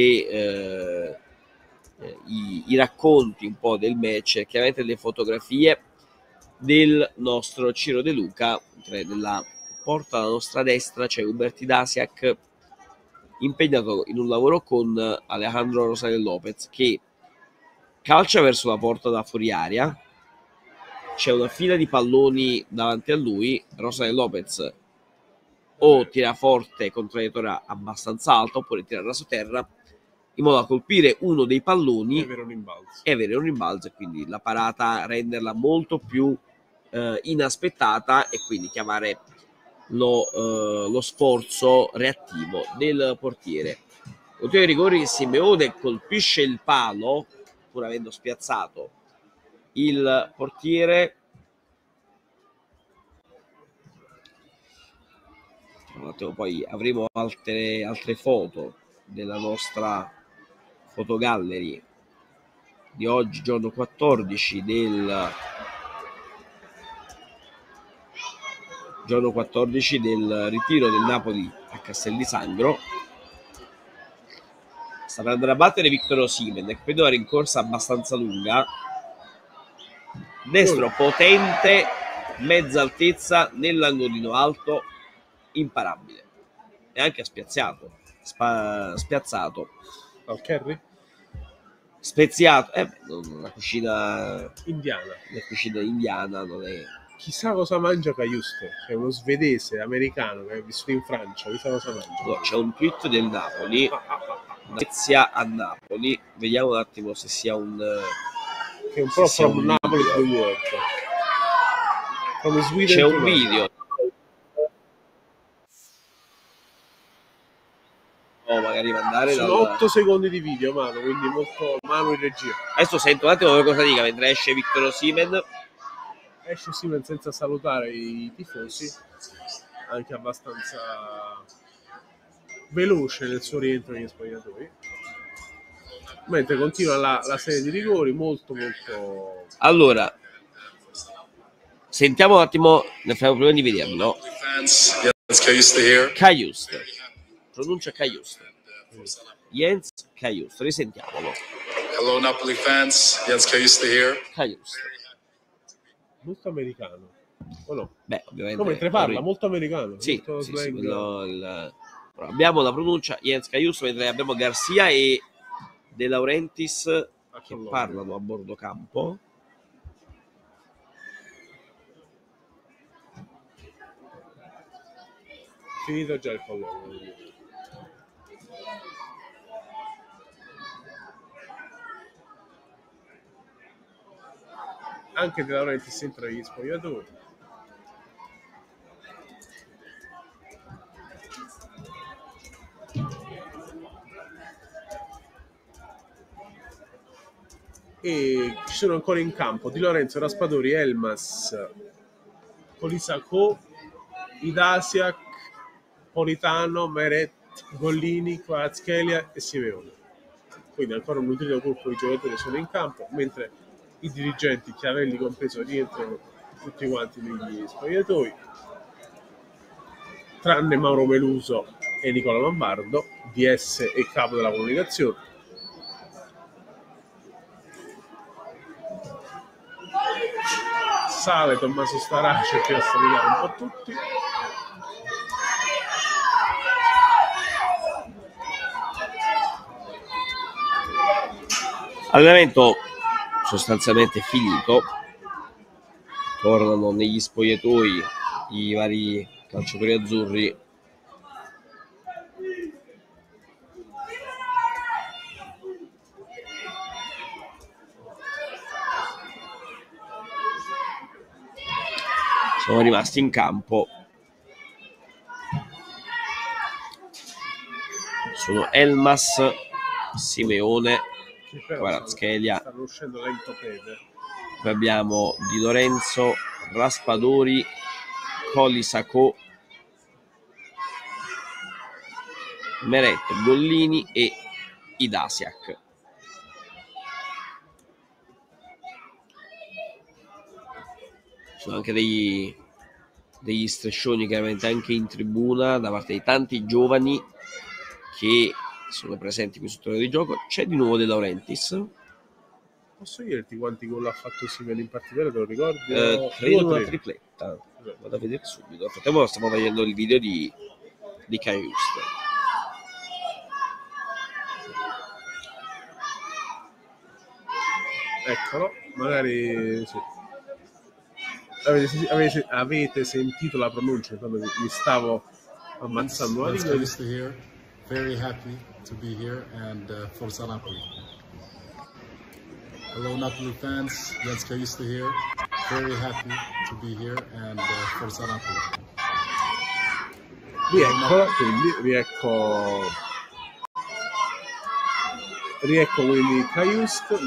i racconti un po' del match, chiaramente le fotografie del nostro Ciro De Luca. Nella porta alla nostra destra c'è Uberti Dasiak, impegnato in un lavoro con Alejandro Rosales Lopez, che calcia verso la porta da fuori aria. C'è una fila di palloni davanti a lui. Rosales Lopez o tira forte con traiettoria abbastanza alta oppure tira raso terra in modo da colpire uno dei palloni e avere un rimbalzo, e quindi la parata renderla molto più inaspettata e quindi chiamare lo sforzo reattivo del portiere. Con i rigori Simeone colpisce il palo pur avendo spiazzato il portiere. Un attimo, poi avremo altre foto della nostra fotogallery di oggi, giorno 14 del ritiro del Napoli a Castel di Sangro. Sta per andare a battere Victor Osimhen, che credo una rincorsa abbastanza lunga, destro potente, mezza altezza nell'angolino alto, imparabile, e anche spiazzato al Kerry, speziato, la cucina indiana non è. Chissà cosa mangia Kajust, è uno svedese americano che è vissuto in Francia. Chissà cosa mangia. No, c'è un tweet del Napoli, Spezia a Napoli, vediamo un attimo se sia un che è un po' from Napoli to the world. From Sweden C'è to un Napoli. video. O magari mandare Sono 8 secondi di video, mano, quindi molto mano in regia. Adesso sento un attimo cosa dica mentre esce Victor Osimhen. Esce Osimhen senza salutare i tifosi, anche abbastanza veloce nel suo rientro negli spogliatoi, mentre continua la serie di rigori molto. Allora, sentiamo un attimo, ne faremo prima di vederlo. Cajuste, pronuncia Cajuste. Jens Cajuste, risentiamolo. Hello Napoli fans, Jens Cajuste here. Cajuste. Molto americano, o no? Beh, ovviamente. No, mentre parla, molto americano. Sì, molto sì, slang. abbiamo la pronuncia Jens Cajuste, mentre abbiamo Garcia e De Laurentiis che parlano a bordo campo. Finito già il colloquio. Anche De Laurentiis entra negli spogliatoi. E ci sono ancora in campo Di Lorenzo, Raspadori, Elmas, Colisacco, Idasiak, Politano, Meret, Gollini, Kvaratskhelia e Simeone. Quindi ancora un nutrito gruppo di giocatori sono in campo, mentre i dirigenti, Chiavelli compreso, rientrano tutti quanti negli spogliatoi, tranne Mauro Meluso e Nicola Lombardo, DS e capo della comunicazione. Sale Tommaso Starace che a salutare un po' tutti. Allenamento sostanzialmente finito, tornano negli spogliatoi i vari calciatori azzurri. Sono rimasti in campo. Sono Elmas, Simeone, Kvaratskhelia. Stanno uscendo lento Pede. Poi abbiamo Di Lorenzo, Raspadori, Colisacco, Meret, Gollini e Idasiak. Sono anche degli striscioni chiaramente anche in tribuna da parte di tanti giovani che sono presenti qui sul terreno di gioco. C'è di nuovo De Laurentiis. Posso dirti quanti gol ha fatto Osimhen in partita? Te lo ricordi? Credo una tripletta. Vado a vedere subito. Nel frattempo stiamo vedendo il video di Cajuste. Eccolo, magari sì. Avete sentito la pronuncia quando mi stavo ammazzando la lingua? Very happy to be here and Forza Napoli. Hello Napoli fans, Jens Cajuste here. Very happy to be here and Forza Napoli. Rieccola, quindi riecco quindi Cajuste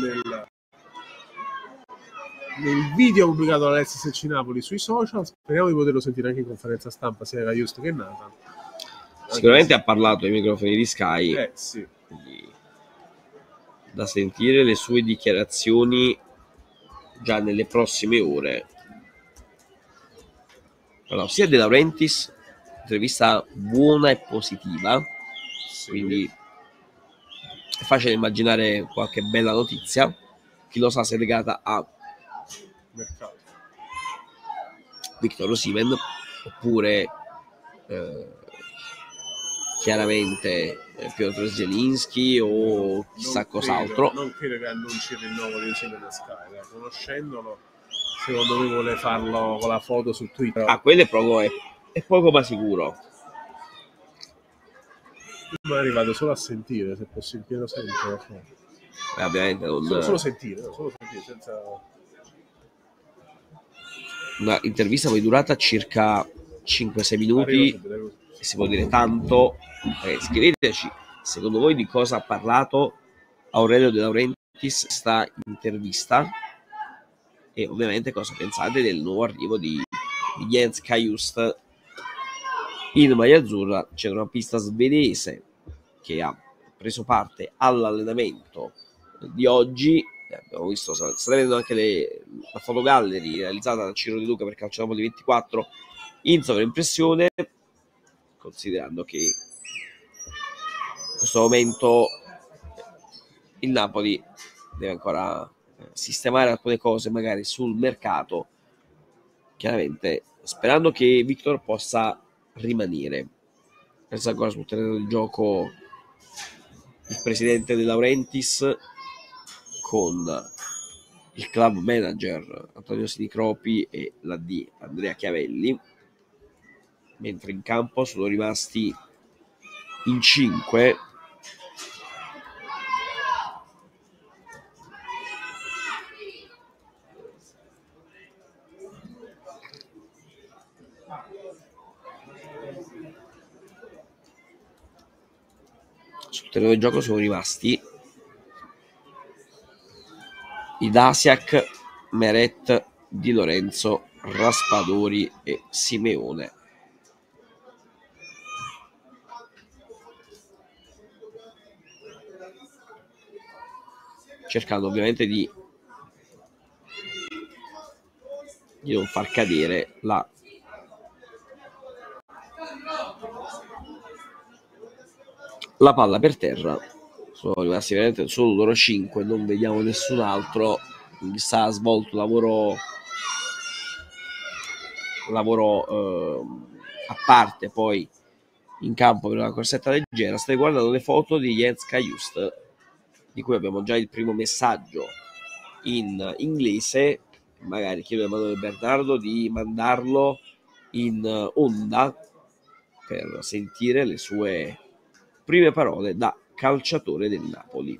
nel video pubblicato dall'SSC Napoli sui social. Speriamo di poterlo sentire anche in conferenza stampa sia Cajuste che Nathan. Sicuramente ha parlato ai microfoni di Sky. Sì. Da sentire le sue dichiarazioni già nelle prossime ore. Allora, sia De Laurentiis, intervista buona e positiva, sì. Quindi è facile immaginare qualche bella notizia. Chi lo sa se è legata a mercato. Victor Osimhen oppure chiaramente Piotr Zielinski o chissà cos'altro. Non credo che annunci il rinnovo di Osimhen a Sky, conoscendolo secondo me vuole farlo con la foto su Twitter. Quello è poco ma sicuro. Ma è arrivato solo a sentire, se posso in pieno sento. Ovviamente solo sentire senza... Una intervista poi durata circa 5-6 minuti e si può dire tanto. Scriveteci secondo voi di cosa ha parlato Aurelio De Laurentiis sta intervista e ovviamente cosa pensate del nuovo arrivo di Jens Kajust in maglia azzurra. C'è una pista svedese che ha preso parte all'allenamento di oggi. Abbiamo visto, state vedendo anche la fotogallery realizzata da Ciro De Luca per Calciopoli 24 in sovraimpressione, considerando che in questo momento il Napoli deve ancora sistemare alcune cose magari sul mercato, chiaramente sperando che Victor possa rimanere. Pensa ancora sul terreno del gioco il presidente De Laurentiis con il club manager Antonio Sinicropi e l'AD Andrea Chiavelli, mentre in campo sono rimasti in 5 sul terreno del gioco sono rimasti Idasiak, Meret, Di Lorenzo, Raspadori e Simeone. Cercando ovviamente di non far cadere la palla per terra. Sono rimasti veramente solo loro 5, non vediamo nessun altro. Chissà, ha svolto lavoro a parte poi in campo per una corsetta leggera. State guardando le foto di Jens Kajust, di cui abbiamo già il primo messaggio in inglese. Magari chiedo a Emanuele Bernardo di mandarlo in onda per sentire le sue prime parole da calciatore del Napoli.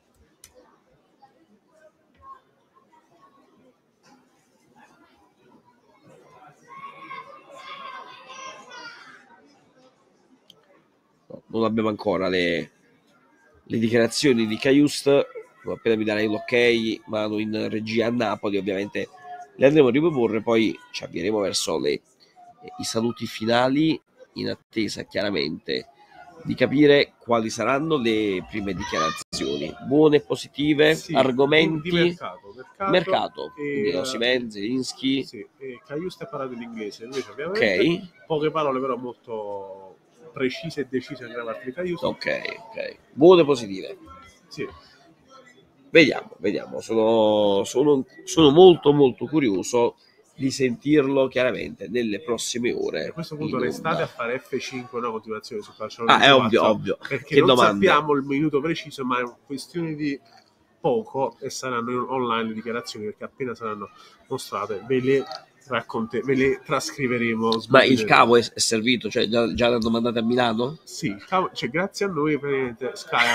Non abbiamo ancora le dichiarazioni di Kajust. Appena mi darai l'ok, mano in regia a Napoli, ovviamente le andremo a riproporre, poi ci avvieremo verso i saluti finali, in attesa chiaramente di capire quali saranno le prime dichiarazioni, buone e positive, sì, argomenti di mercato quindi Osimhen, Zelinski. Sì, Kajust ha parlato in inglese, invece ovviamente poche parole però molto precise e decise nella parte di Kajust. Ok, buone e positive. Sì. Vediamo, sono molto molto curioso di sentirlo chiaramente nelle prossime ore. A questo punto restate a fare F5 una continuazione su calcio. È ovvio. Perché che non domanda? Sappiamo il minuto preciso, ma è una questione di poco e saranno online le dichiarazioni, perché appena saranno mostrate ve le trascriveremo. Ma il cavo è servito? Cioè già l'hanno mandato a Milano? Sì, il cavo, cioè grazie a noi praticamente Sky ha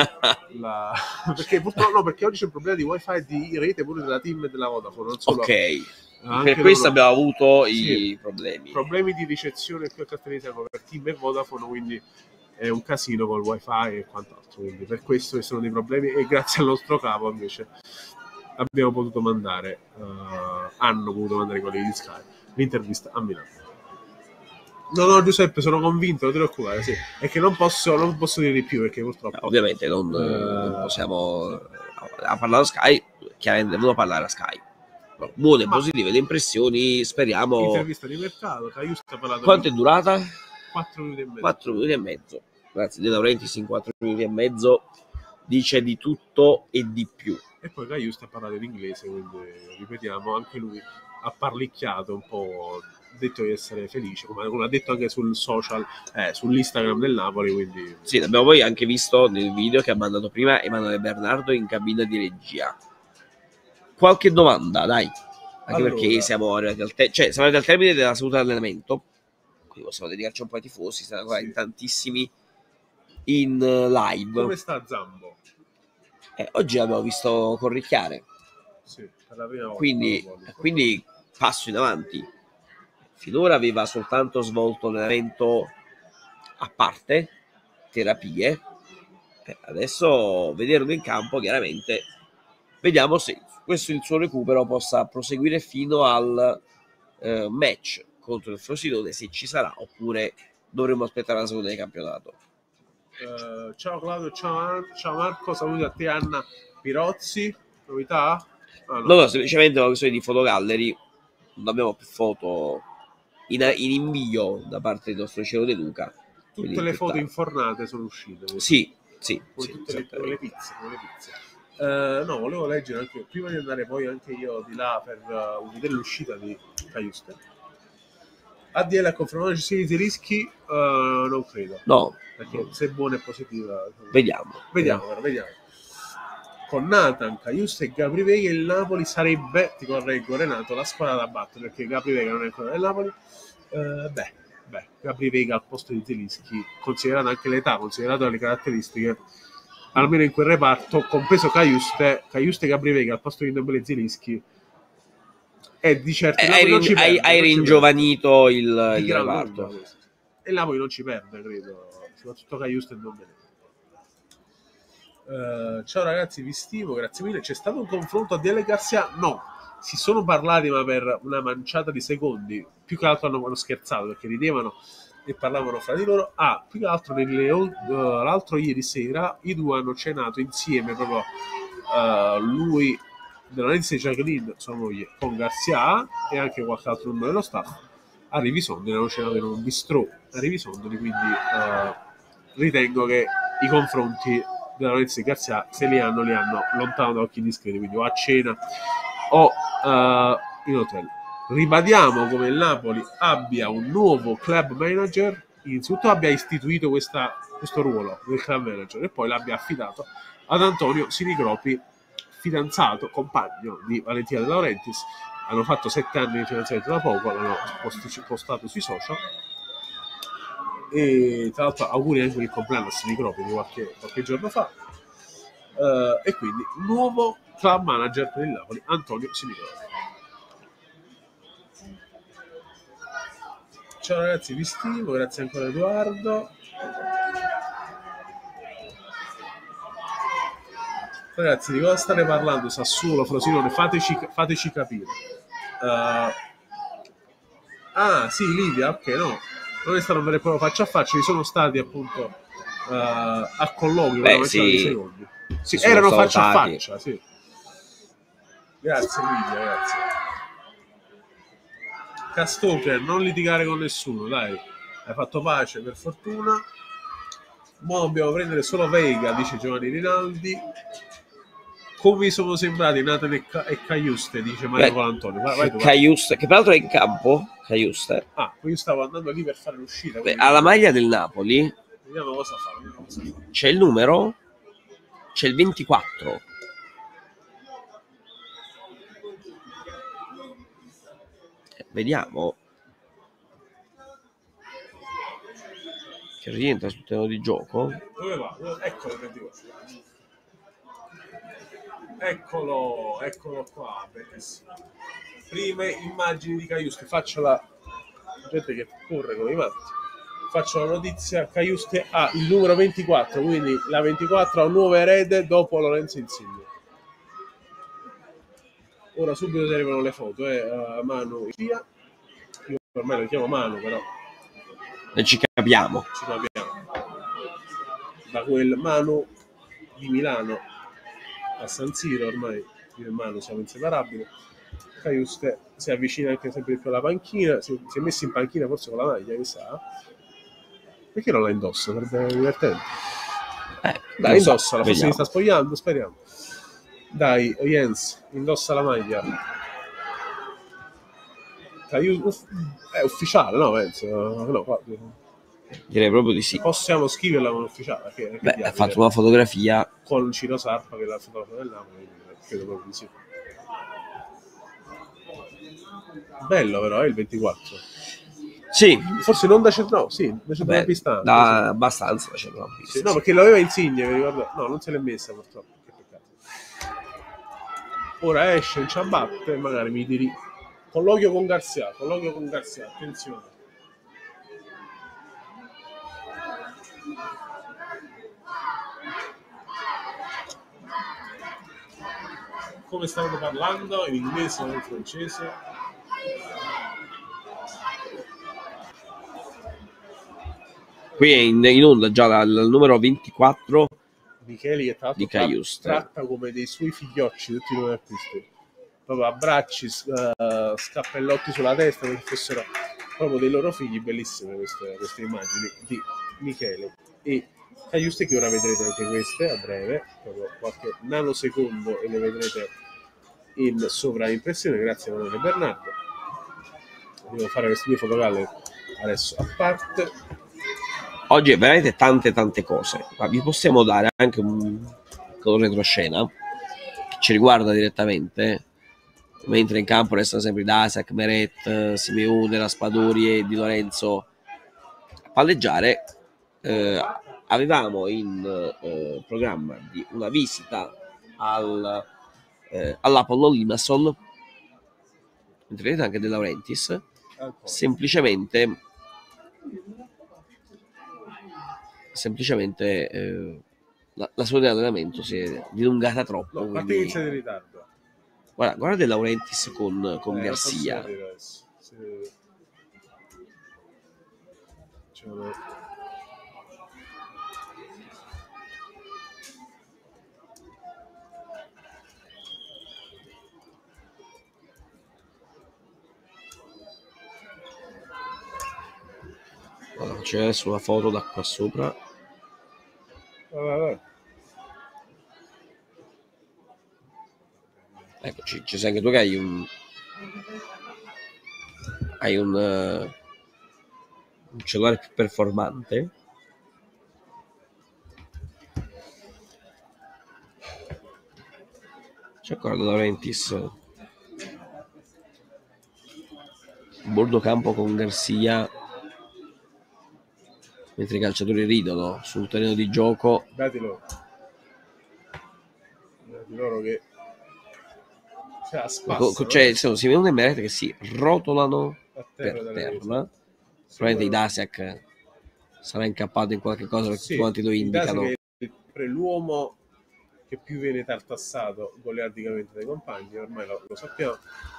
avuto perché purtroppo no, perché oggi c'è un problema di wifi di rete pure della TIM e della Vodafone, non solo. Per questo abbiamo avuto i problemi di ricezione più caratterizzati per TIM e Vodafone, quindi è un casino col wifi e quant'altro, quindi per questo ci sono dei problemi, e grazie al nostro capo invece abbiamo potuto mandare hanno potuto mandare quelli di Sky l'intervista a Milano. No, Giuseppe, sono convinto, non ti preoccupare, sì. È che non posso dire di più, perché purtroppo ovviamente non possiamo parlare a Sky, chiaramente devono parlare a Sky. Buone, positive le impressioni, speriamo. Intervista di mercato, quanto è durata? 4 minuti e mezzo. 4 minuti e mezzo. Grazie, De Laurentiis in 4 minuti e mezzo dice di tutto e di più. E poi Kajust ha parlato in inglese, quindi ripetiamo, anche lui ha parlicchiato un po', detto di essere felice, come ha detto anche sul social, sull'Instagram del Napoli, quindi... Sì, l'abbiamo poi anche visto nel video che ha mandato prima Emanuele Bernardo in cabina di regia. Qualche domanda, dai, anche allora, perché siamo arrivati al termine della seduta di allenamento, quindi possiamo dedicarci un po' ai tifosi, stanno ancora in tantissimi in live. Come sta Zambo? Oggi abbiamo visto corricchiare, Sì, per la prima volta. quindi passo in avanti. Finora aveva soltanto svolto allenamento a parte, terapie. Adesso vederlo in campo, chiaramente, vediamo se questo il suo recupero possa proseguire fino al match contro il Frosinone, se ci sarà, oppure dovremo aspettare la seconda di campionato. Ciao Claudio, ciao Marco, saluti a te Anna Pirozzi, novità? No, semplicemente una questione di fotogallery, non abbiamo più foto in invio da parte del nostro Cielo De Luca. Tutte le foto infornate sono uscite. Sì, tutte le pizze. No, volevo leggere anche, prima di andare poi anche io di là per vedere l'uscita di Cajuste. ADL ha confermato ci siano i rischi? Non credo. No. Perché se è buona e positiva. Vediamo. Con Nathan, Cajuste e Gabri Vega il Napoli sarebbe, ti correggo Renato, la squadra da battere, perché Gabri Vega non è ancora del Napoli. Gabri Vega al posto di Zelinski, considerata anche l'età, considerato le caratteristiche, almeno in quel reparto, compreso Cajuste e Gabri Vega al posto di Ndombele e Zelinski, è di certo hai ringiovanito il reparto. E Napoli non ci perde, credo, soprattutto Cajuste e Ndombele. Ciao ragazzi, vi stimo, grazie mille. C'è stato un confronto a Diele Garcia? No, si sono parlati ma per una manciata di secondi, più che altro hanno scherzato perché ridevano e parlavano fra di loro. Più che altro l'altro ieri sera i due hanno cenato insieme, proprio lui della Nancy Jacqueline, sua moglie, con Garcia e anche qualche altro membro dello staff a Rivisondoli, hanno cenato in un bistrò a Rivisondoli, quindi ritengo che i confronti della Lorenzo e Garcia, se li hanno lontano da occhi discreti, quindi o a cena o in hotel. Ribadiamo come il Napoli abbia un nuovo club manager, innanzitutto abbia istituito questo ruolo del club manager e poi l'abbia affidato ad Antonio Sinigropi, fidanzato, compagno di Valentina De Laurentiis. Hanno fatto 7 anni di fidanzamento da poco, l'hanno postato sui social. E tra l'altro auguri anche il compleanno a Sinigropi di qualche giorno fa, e quindi nuovo club manager per il Napoli, Antonio Sinigropi. Ciao ragazzi, vi stimo, grazie ancora Edoardo. Ragazzi, di cosa state parlando? Sassuolo, Frosinone, fateci capire. Sì, Livia, ok, no, non è stato un vero e proprio faccia a faccia, ci sono stati appunto a colloquio, secondi. Sì, erano faccia a faccia, sì. Grazie Livia, grazie. Castoker, non litigare con nessuno, dai, hai fatto pace per fortuna. Mo dobbiamo prendere solo Veiga, dice Giovanni Rinaldi. Come vi sono sembrati Nathan e Cajuste, dice Mario Colantonio. Vai tu, Cajuste, che peraltro è in campo. Cajuste. Io stavo andando lì per fare l'uscita. Alla maglia del Napoli. Vediamo cosa fa. C'è il numero? C'è il 24. Vediamo. Che rientra sul terreno di gioco. Dove va? Eccolo il 24. Eccolo qua, bellissimo. Prime immagini di Cajuste, faccio la gente che corre come i matti. Faccio la notizia: Cajuste ha il numero 24, quindi la 24 ha un nuovo erede dopo Lorenzo Insigne. Ora subito ti arrivano le foto, Manu e Cia. Io ormai lo chiamo Manu, però ci capiamo. Da quel Manu di Milano a San Siro, ormai io e Manu siamo inseparabili. Cajuste si avvicina anche sempre più alla panchina, si è messo in panchina forse con la maglia, chissà. Perché non la indossa? Sarebbe divertente. Dai, indossa, la forse si sta spogliando, speriamo. Dai, Jens, indossa la maglia. È ufficiale, no? Penso. No, direi proprio di sì. Possiamo scriverla come ufficiale. Ha fatto una fotografia con Ciro Sarpa, che è la fotografia del Napoli, credo proprio di sì. Bello però, il 24. Sì. Forse non da centro, sì, da centrocampista. Abbastanza da centrocampista. Sì, no, perché l'aveva Insigne, mi ricordo. No, non se l'è messa purtroppo. Ora esce in ciabatte e magari mi tiri con l'occhio con Garcia, attenzione. Come stavano parlando in inglese o in francese? Qui è in onda già dal numero 24 Micheli, che tra di l'altro Cajuste. tratta come dei suoi figliocci tutti i nuovi acquisti, proprio abbracci, scappellotti sulla testa come se fossero proprio dei loro figli. Bellissime queste immagini di Michele e Cajuste, che ora vedrete anche queste a breve, proprio qualche nanosecondo, e le vedrete in sovraimpressione. Grazie a Emanuele e Bernardo. Devo fare queste due fotogallery adesso a parte. Oggi è veramente tante cose, ma vi possiamo dare anche un retroscena che ci riguarda direttamente, mentre in campo restano sempre Dasak, Meret, Simeone, Raspadori e Di Lorenzo a palleggiare. Avevamo in programma di una visita all'Apollo Limassol, mentre vedete anche De Laurentiis, semplicemente la sua di allenamento si è dilungata troppo. No, quindi inizia in ritardo. Guarda De Laurentiis con Garcia. Allora, c'è adesso una foto da qua sopra. Ecco, ci sei anche tu che hai un cellulare più performante. C'è ancora De Laurentiis bordo campo con Garcia, mentre i calciatori ridono sul terreno di gioco. Dati loro che c'è Simeone e Meret che si rotolano per terra. Probabilmente Idasiak sarà incappato in qualche cosa, perché tutti quanti lo indicano. È l'uomo che più viene tartassato goliardicamente dai compagni, ormai lo sappiamo.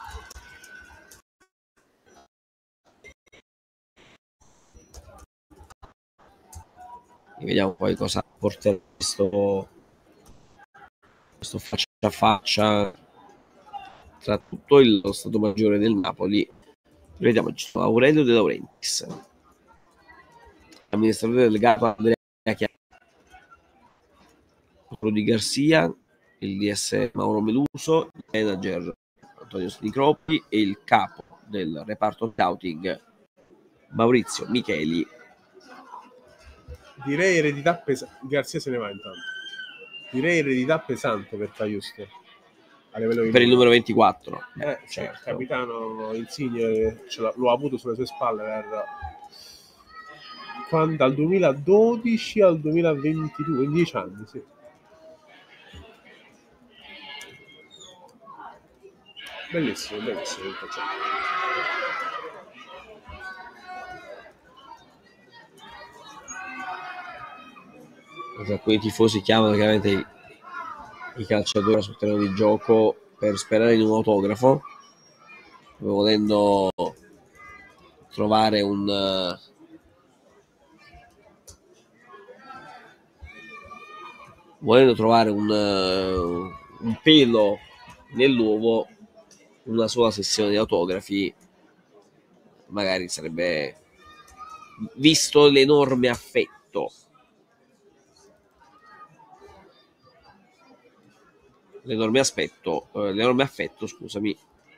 Vediamo poi cosa porterà questo faccia a faccia tra tutto lo Stato Maggiore del Napoli. Vediamo, ci sono Aurelio De Laurentiis, amministratore delegato Andrea Chiara, quello di Garcia, il DS Mauro Meluso, il manager Antonio Snicroppi e il capo del reparto scouting Maurizio Micheli. Direi eredità pesante. Garcia se ne va intanto. Direi eredità pesante per Cajuste per il numero 24. Certo. Il capitano Insigne lo ha avuto sulle sue spalle dal 2012 al 2022, in 10 anni, sì. Bellissimo. Alcuni tifosi chiamano chiaramente i calciatori sul terreno di gioco per sperare in un autografo, volendo trovare un pelo nell'uovo. Una sola sessione di autografi magari sarebbe, visto l'enorme affetto l'enorme affetto, scusami,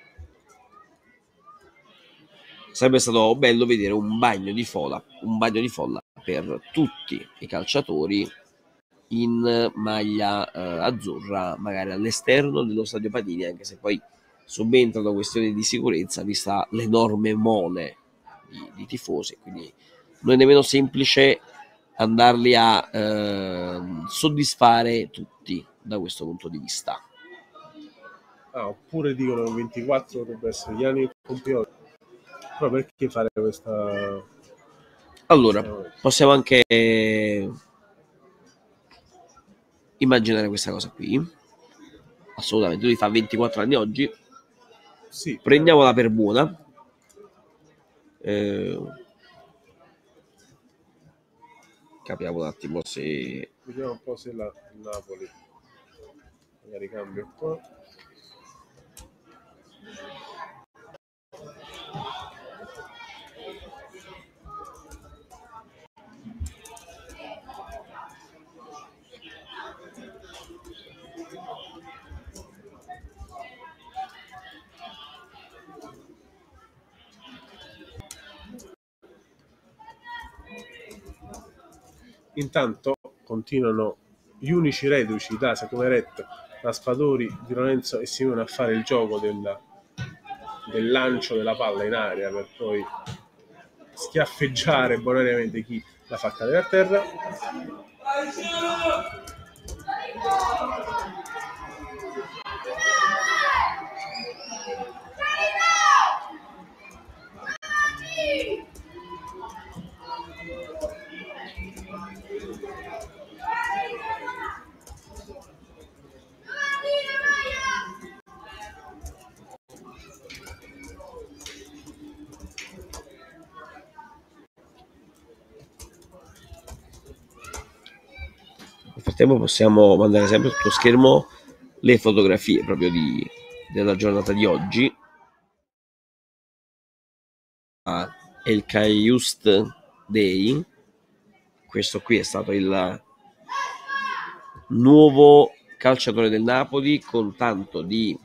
sarebbe stato bello vedere un bagno di folla per tutti i calciatori in maglia azzurra, magari all'esterno dello Stadio Patini, anche se poi subentrano questioni di sicurezza vista l'enorme mole di tifosi, quindi non è nemmeno semplice andarli a soddisfare tutti, da questo punto di vista. Oppure dicono che 24 dovrebbe essere gli anni del compleanno. Però perché fare questa... Allora, possiamo anche immaginare questa cosa qui. Assolutamente, lui fa 24 anni oggi. Sì. Prendiamola per buona. Capiamo un attimo se... Vediamo un po' se il Napoli magari cambia un po'. Intanto continuano gli unici reduci da Sacumeret, Raspadori, Di Lorenzo e Simone a fare il gioco del lancio della palla in aria per poi schiaffeggiare bonariamente chi la fa cadere a terra. Nel frattempo possiamo mandare sempre sullo schermo le fotografie proprio della giornata di oggi. È il Cajuste Day. Questo qui è stato il nuovo calciatore del Napoli con tanto di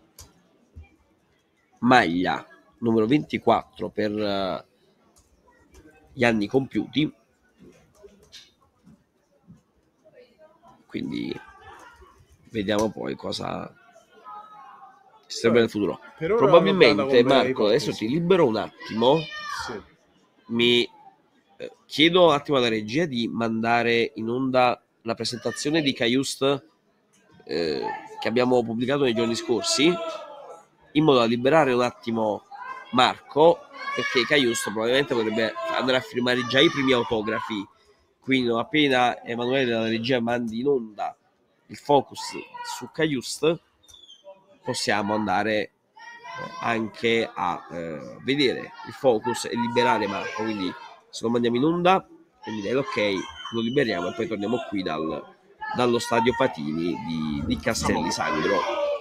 maglia numero 24 per gli anni compiuti. Quindi vediamo poi cosa ci serve nel futuro. Probabilmente, Marco, adesso ti libero un attimo. Sì. Mi chiedo un attimo alla regia di mandare in onda la presentazione di Cajuste che abbiamo pubblicato nei giorni scorsi, in modo da liberare un attimo Marco, perché Cajuste probabilmente potrebbe andare a firmare già i primi autografi. Quindi non appena Emanuele dalla regia mandi in onda il focus su Cajuste, possiamo andare anche a vedere il focus e liberare Marco. Quindi se lo mandiamo in onda e mi dai l'ok, lo liberiamo e poi torniamo qui dallo stadio Patini di Castelli Sangro.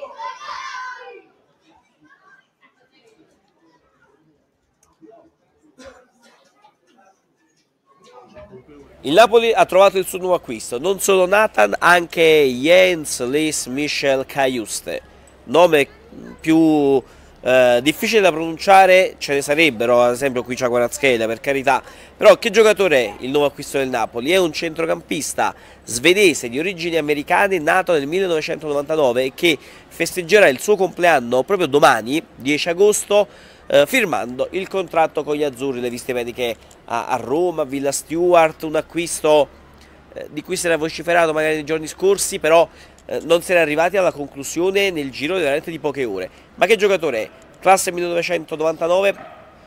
Il Napoli ha trovato il suo nuovo acquisto, non solo Nathan, anche Jens Lis Michel Cajuste. Nome più difficile da pronunciare ce ne sarebbero, ad esempio qui c'è Kvaratskhelia, per carità, però che giocatore è il nuovo acquisto del Napoli? È un centrocampista svedese di origini americane, nato nel 1999 e che festeggerà il suo compleanno proprio domani, 10 agosto, firmando il contratto con gli azzurri. Le viste mediche a Roma, a Villa Stewart, un acquisto di cui si era vociferato magari nei giorni scorsi, però non si era arrivati alla conclusione nel giro veramente di poche ore. Ma che giocatore è? Classe 1999,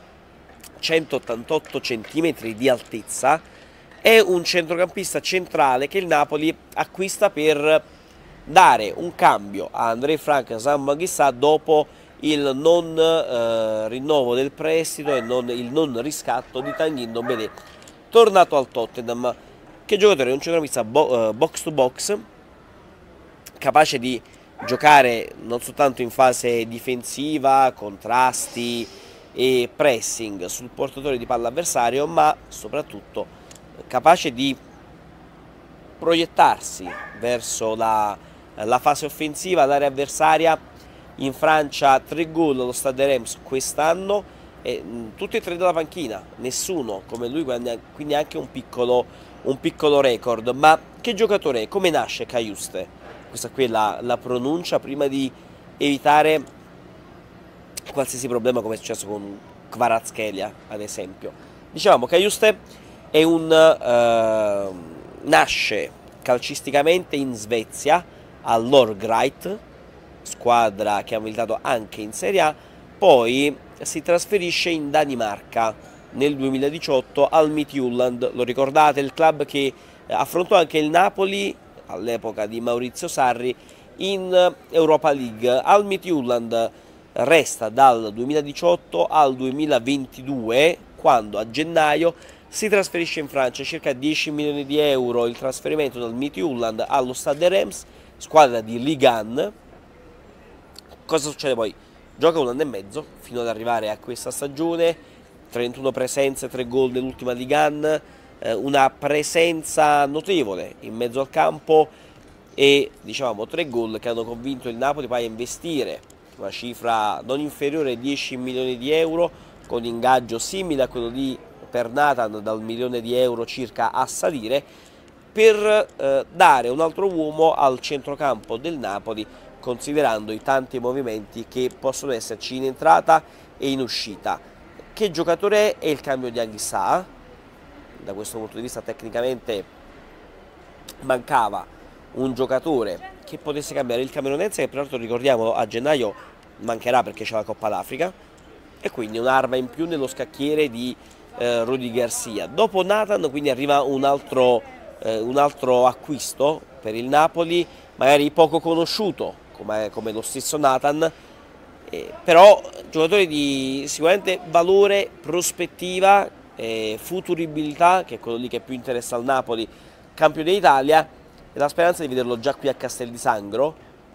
188 cm di altezza, è un centrocampista centrale che il Napoli acquista per dare un cambio a André Frank e Sam Maghissà dopo il non rinnovo del prestito e il non riscatto di Tanguy Ndombele, tornato al Tottenham. Che giocatore? È un centrocampista box to box, capace di giocare non soltanto in fase difensiva, contrasti e pressing sul portatore di palla avversario, ma soprattutto capace di proiettarsi verso la fase offensiva, l'area avversaria. In Francia 3 gol allo Stade de Reims quest'anno, e tutti e tre dalla panchina, nessuno come lui, quindi anche un piccolo record. Ma che giocatore è? Come nasce Cajuste? Questa qui è la pronuncia, prima di evitare qualsiasi problema come è successo con Kvaratskhelia ad esempio. Dicevamo, Cajuste è nasce calcisticamente in Svezia, al Norgreit, squadra che ha militato anche in Serie A, poi si trasferisce in Danimarca nel 2018 al Midtjylland. Lo ricordate, il club che affrontò anche il Napoli all'epoca di Maurizio Sarri in Europa League. Al Midtjylland resta dal 2018 al 2022, quando a gennaio si trasferisce in Francia, circa 10 milioni di euro il trasferimento dal Midtjylland allo Stade de Reims, squadra di Ligue 1. Cosa succede poi? Gioca un anno e mezzo fino ad arrivare a questa stagione, 31 presenze, 3 gol nell'ultima Ligue 1, una presenza notevole in mezzo al campo e diciamo 3 gol che hanno convinto il Napoli poi a investire una cifra non inferiore ai 10 milioni di euro, con ingaggio simile a quello per Nathan, dal 1 milione di euro circa a salire, per dare un altro uomo al centrocampo del Napoli, considerando i tanti movimenti che possono esserci in entrata e in uscita. Che giocatore è il cambio di Anghissà? Da questo punto di vista tecnicamente mancava un giocatore che potesse cambiare il camerunense, che peraltro ricordiamo a gennaio mancherà perché c'è la Coppa d'Africa, e quindi un'arma in più nello scacchiere di Rudy Garcia. Dopo Nathan quindi arriva un altro acquisto per il Napoli, magari poco conosciuto come lo stesso Nathan, però giocatore di sicuramente valore, prospettiva, futuribilità, che è quello lì che più interessa al Napoli, campione d'Italia, e la speranza di vederlo già qui a Castel di Sangro,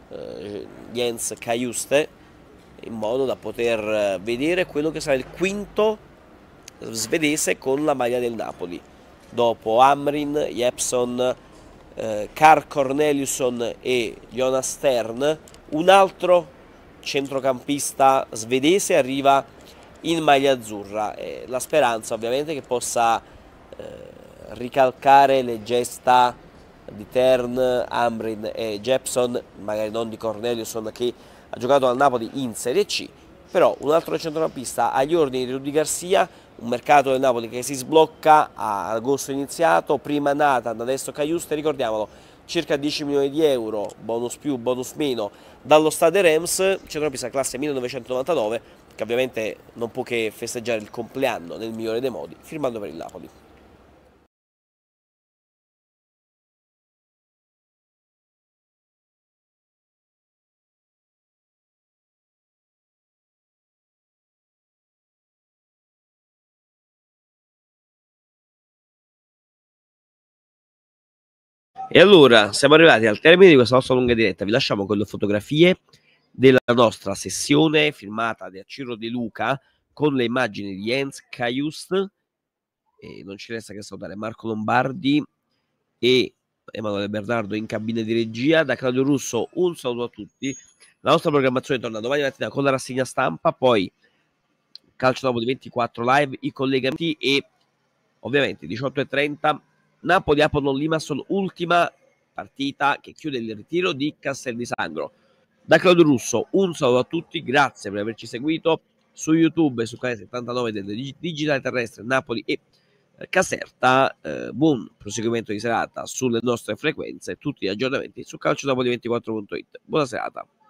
Jens Cajuste, in modo da poter vedere quello che sarà il quinto svedese con la maglia del Napoli, dopo Hamrin, Jeppson, Carl Corneliusson e Jonas Stern. Un altro centrocampista svedese arriva in maglia azzurra, la speranza ovviamente che possa ricalcare le gesta di Tern, Hamrin e Jeppson, magari non di Corneliusson che ha giocato al Napoli in Serie C, però un altro centrocampista agli ordini di Rudy Garcia. Un mercato del Napoli che si sblocca a agosto iniziato, prima Nathan, adesso Cajuste, ricordiamolo, circa 10 milioni di euro, bonus più, bonus meno, dallo Stade Reims, centrocampista classe 1999, che ovviamente non può che festeggiare il compleanno nel migliore dei modi, firmando per il Napoli. E allora siamo arrivati al termine di questa nostra lunga diretta. Vi lasciamo con le fotografie della nostra sessione firmata da Ciro De Luca con le immagini di Jens Cajuste, e non ci resta che salutare Marco Lombardi e Emanuele Bernardo in cabina di regia. Da Claudio Russo un saluto a tutti. La nostra programmazione torna domani mattina con la rassegna stampa, poi Calcio Napoli 24 live, i collegamenti e ovviamente 18:30 Napoli-Apollon Limassol, ultima partita che chiude il ritiro di Castel di Sangro. Da Claudio Russo un saluto a tutti, grazie per averci seguito su YouTube e su canale 79 del Digitale Terrestre Napoli e Caserta. Buon proseguimento di serata sulle nostre frequenze, tutti gli aggiornamenti su calcionapoli24.it. Buona serata.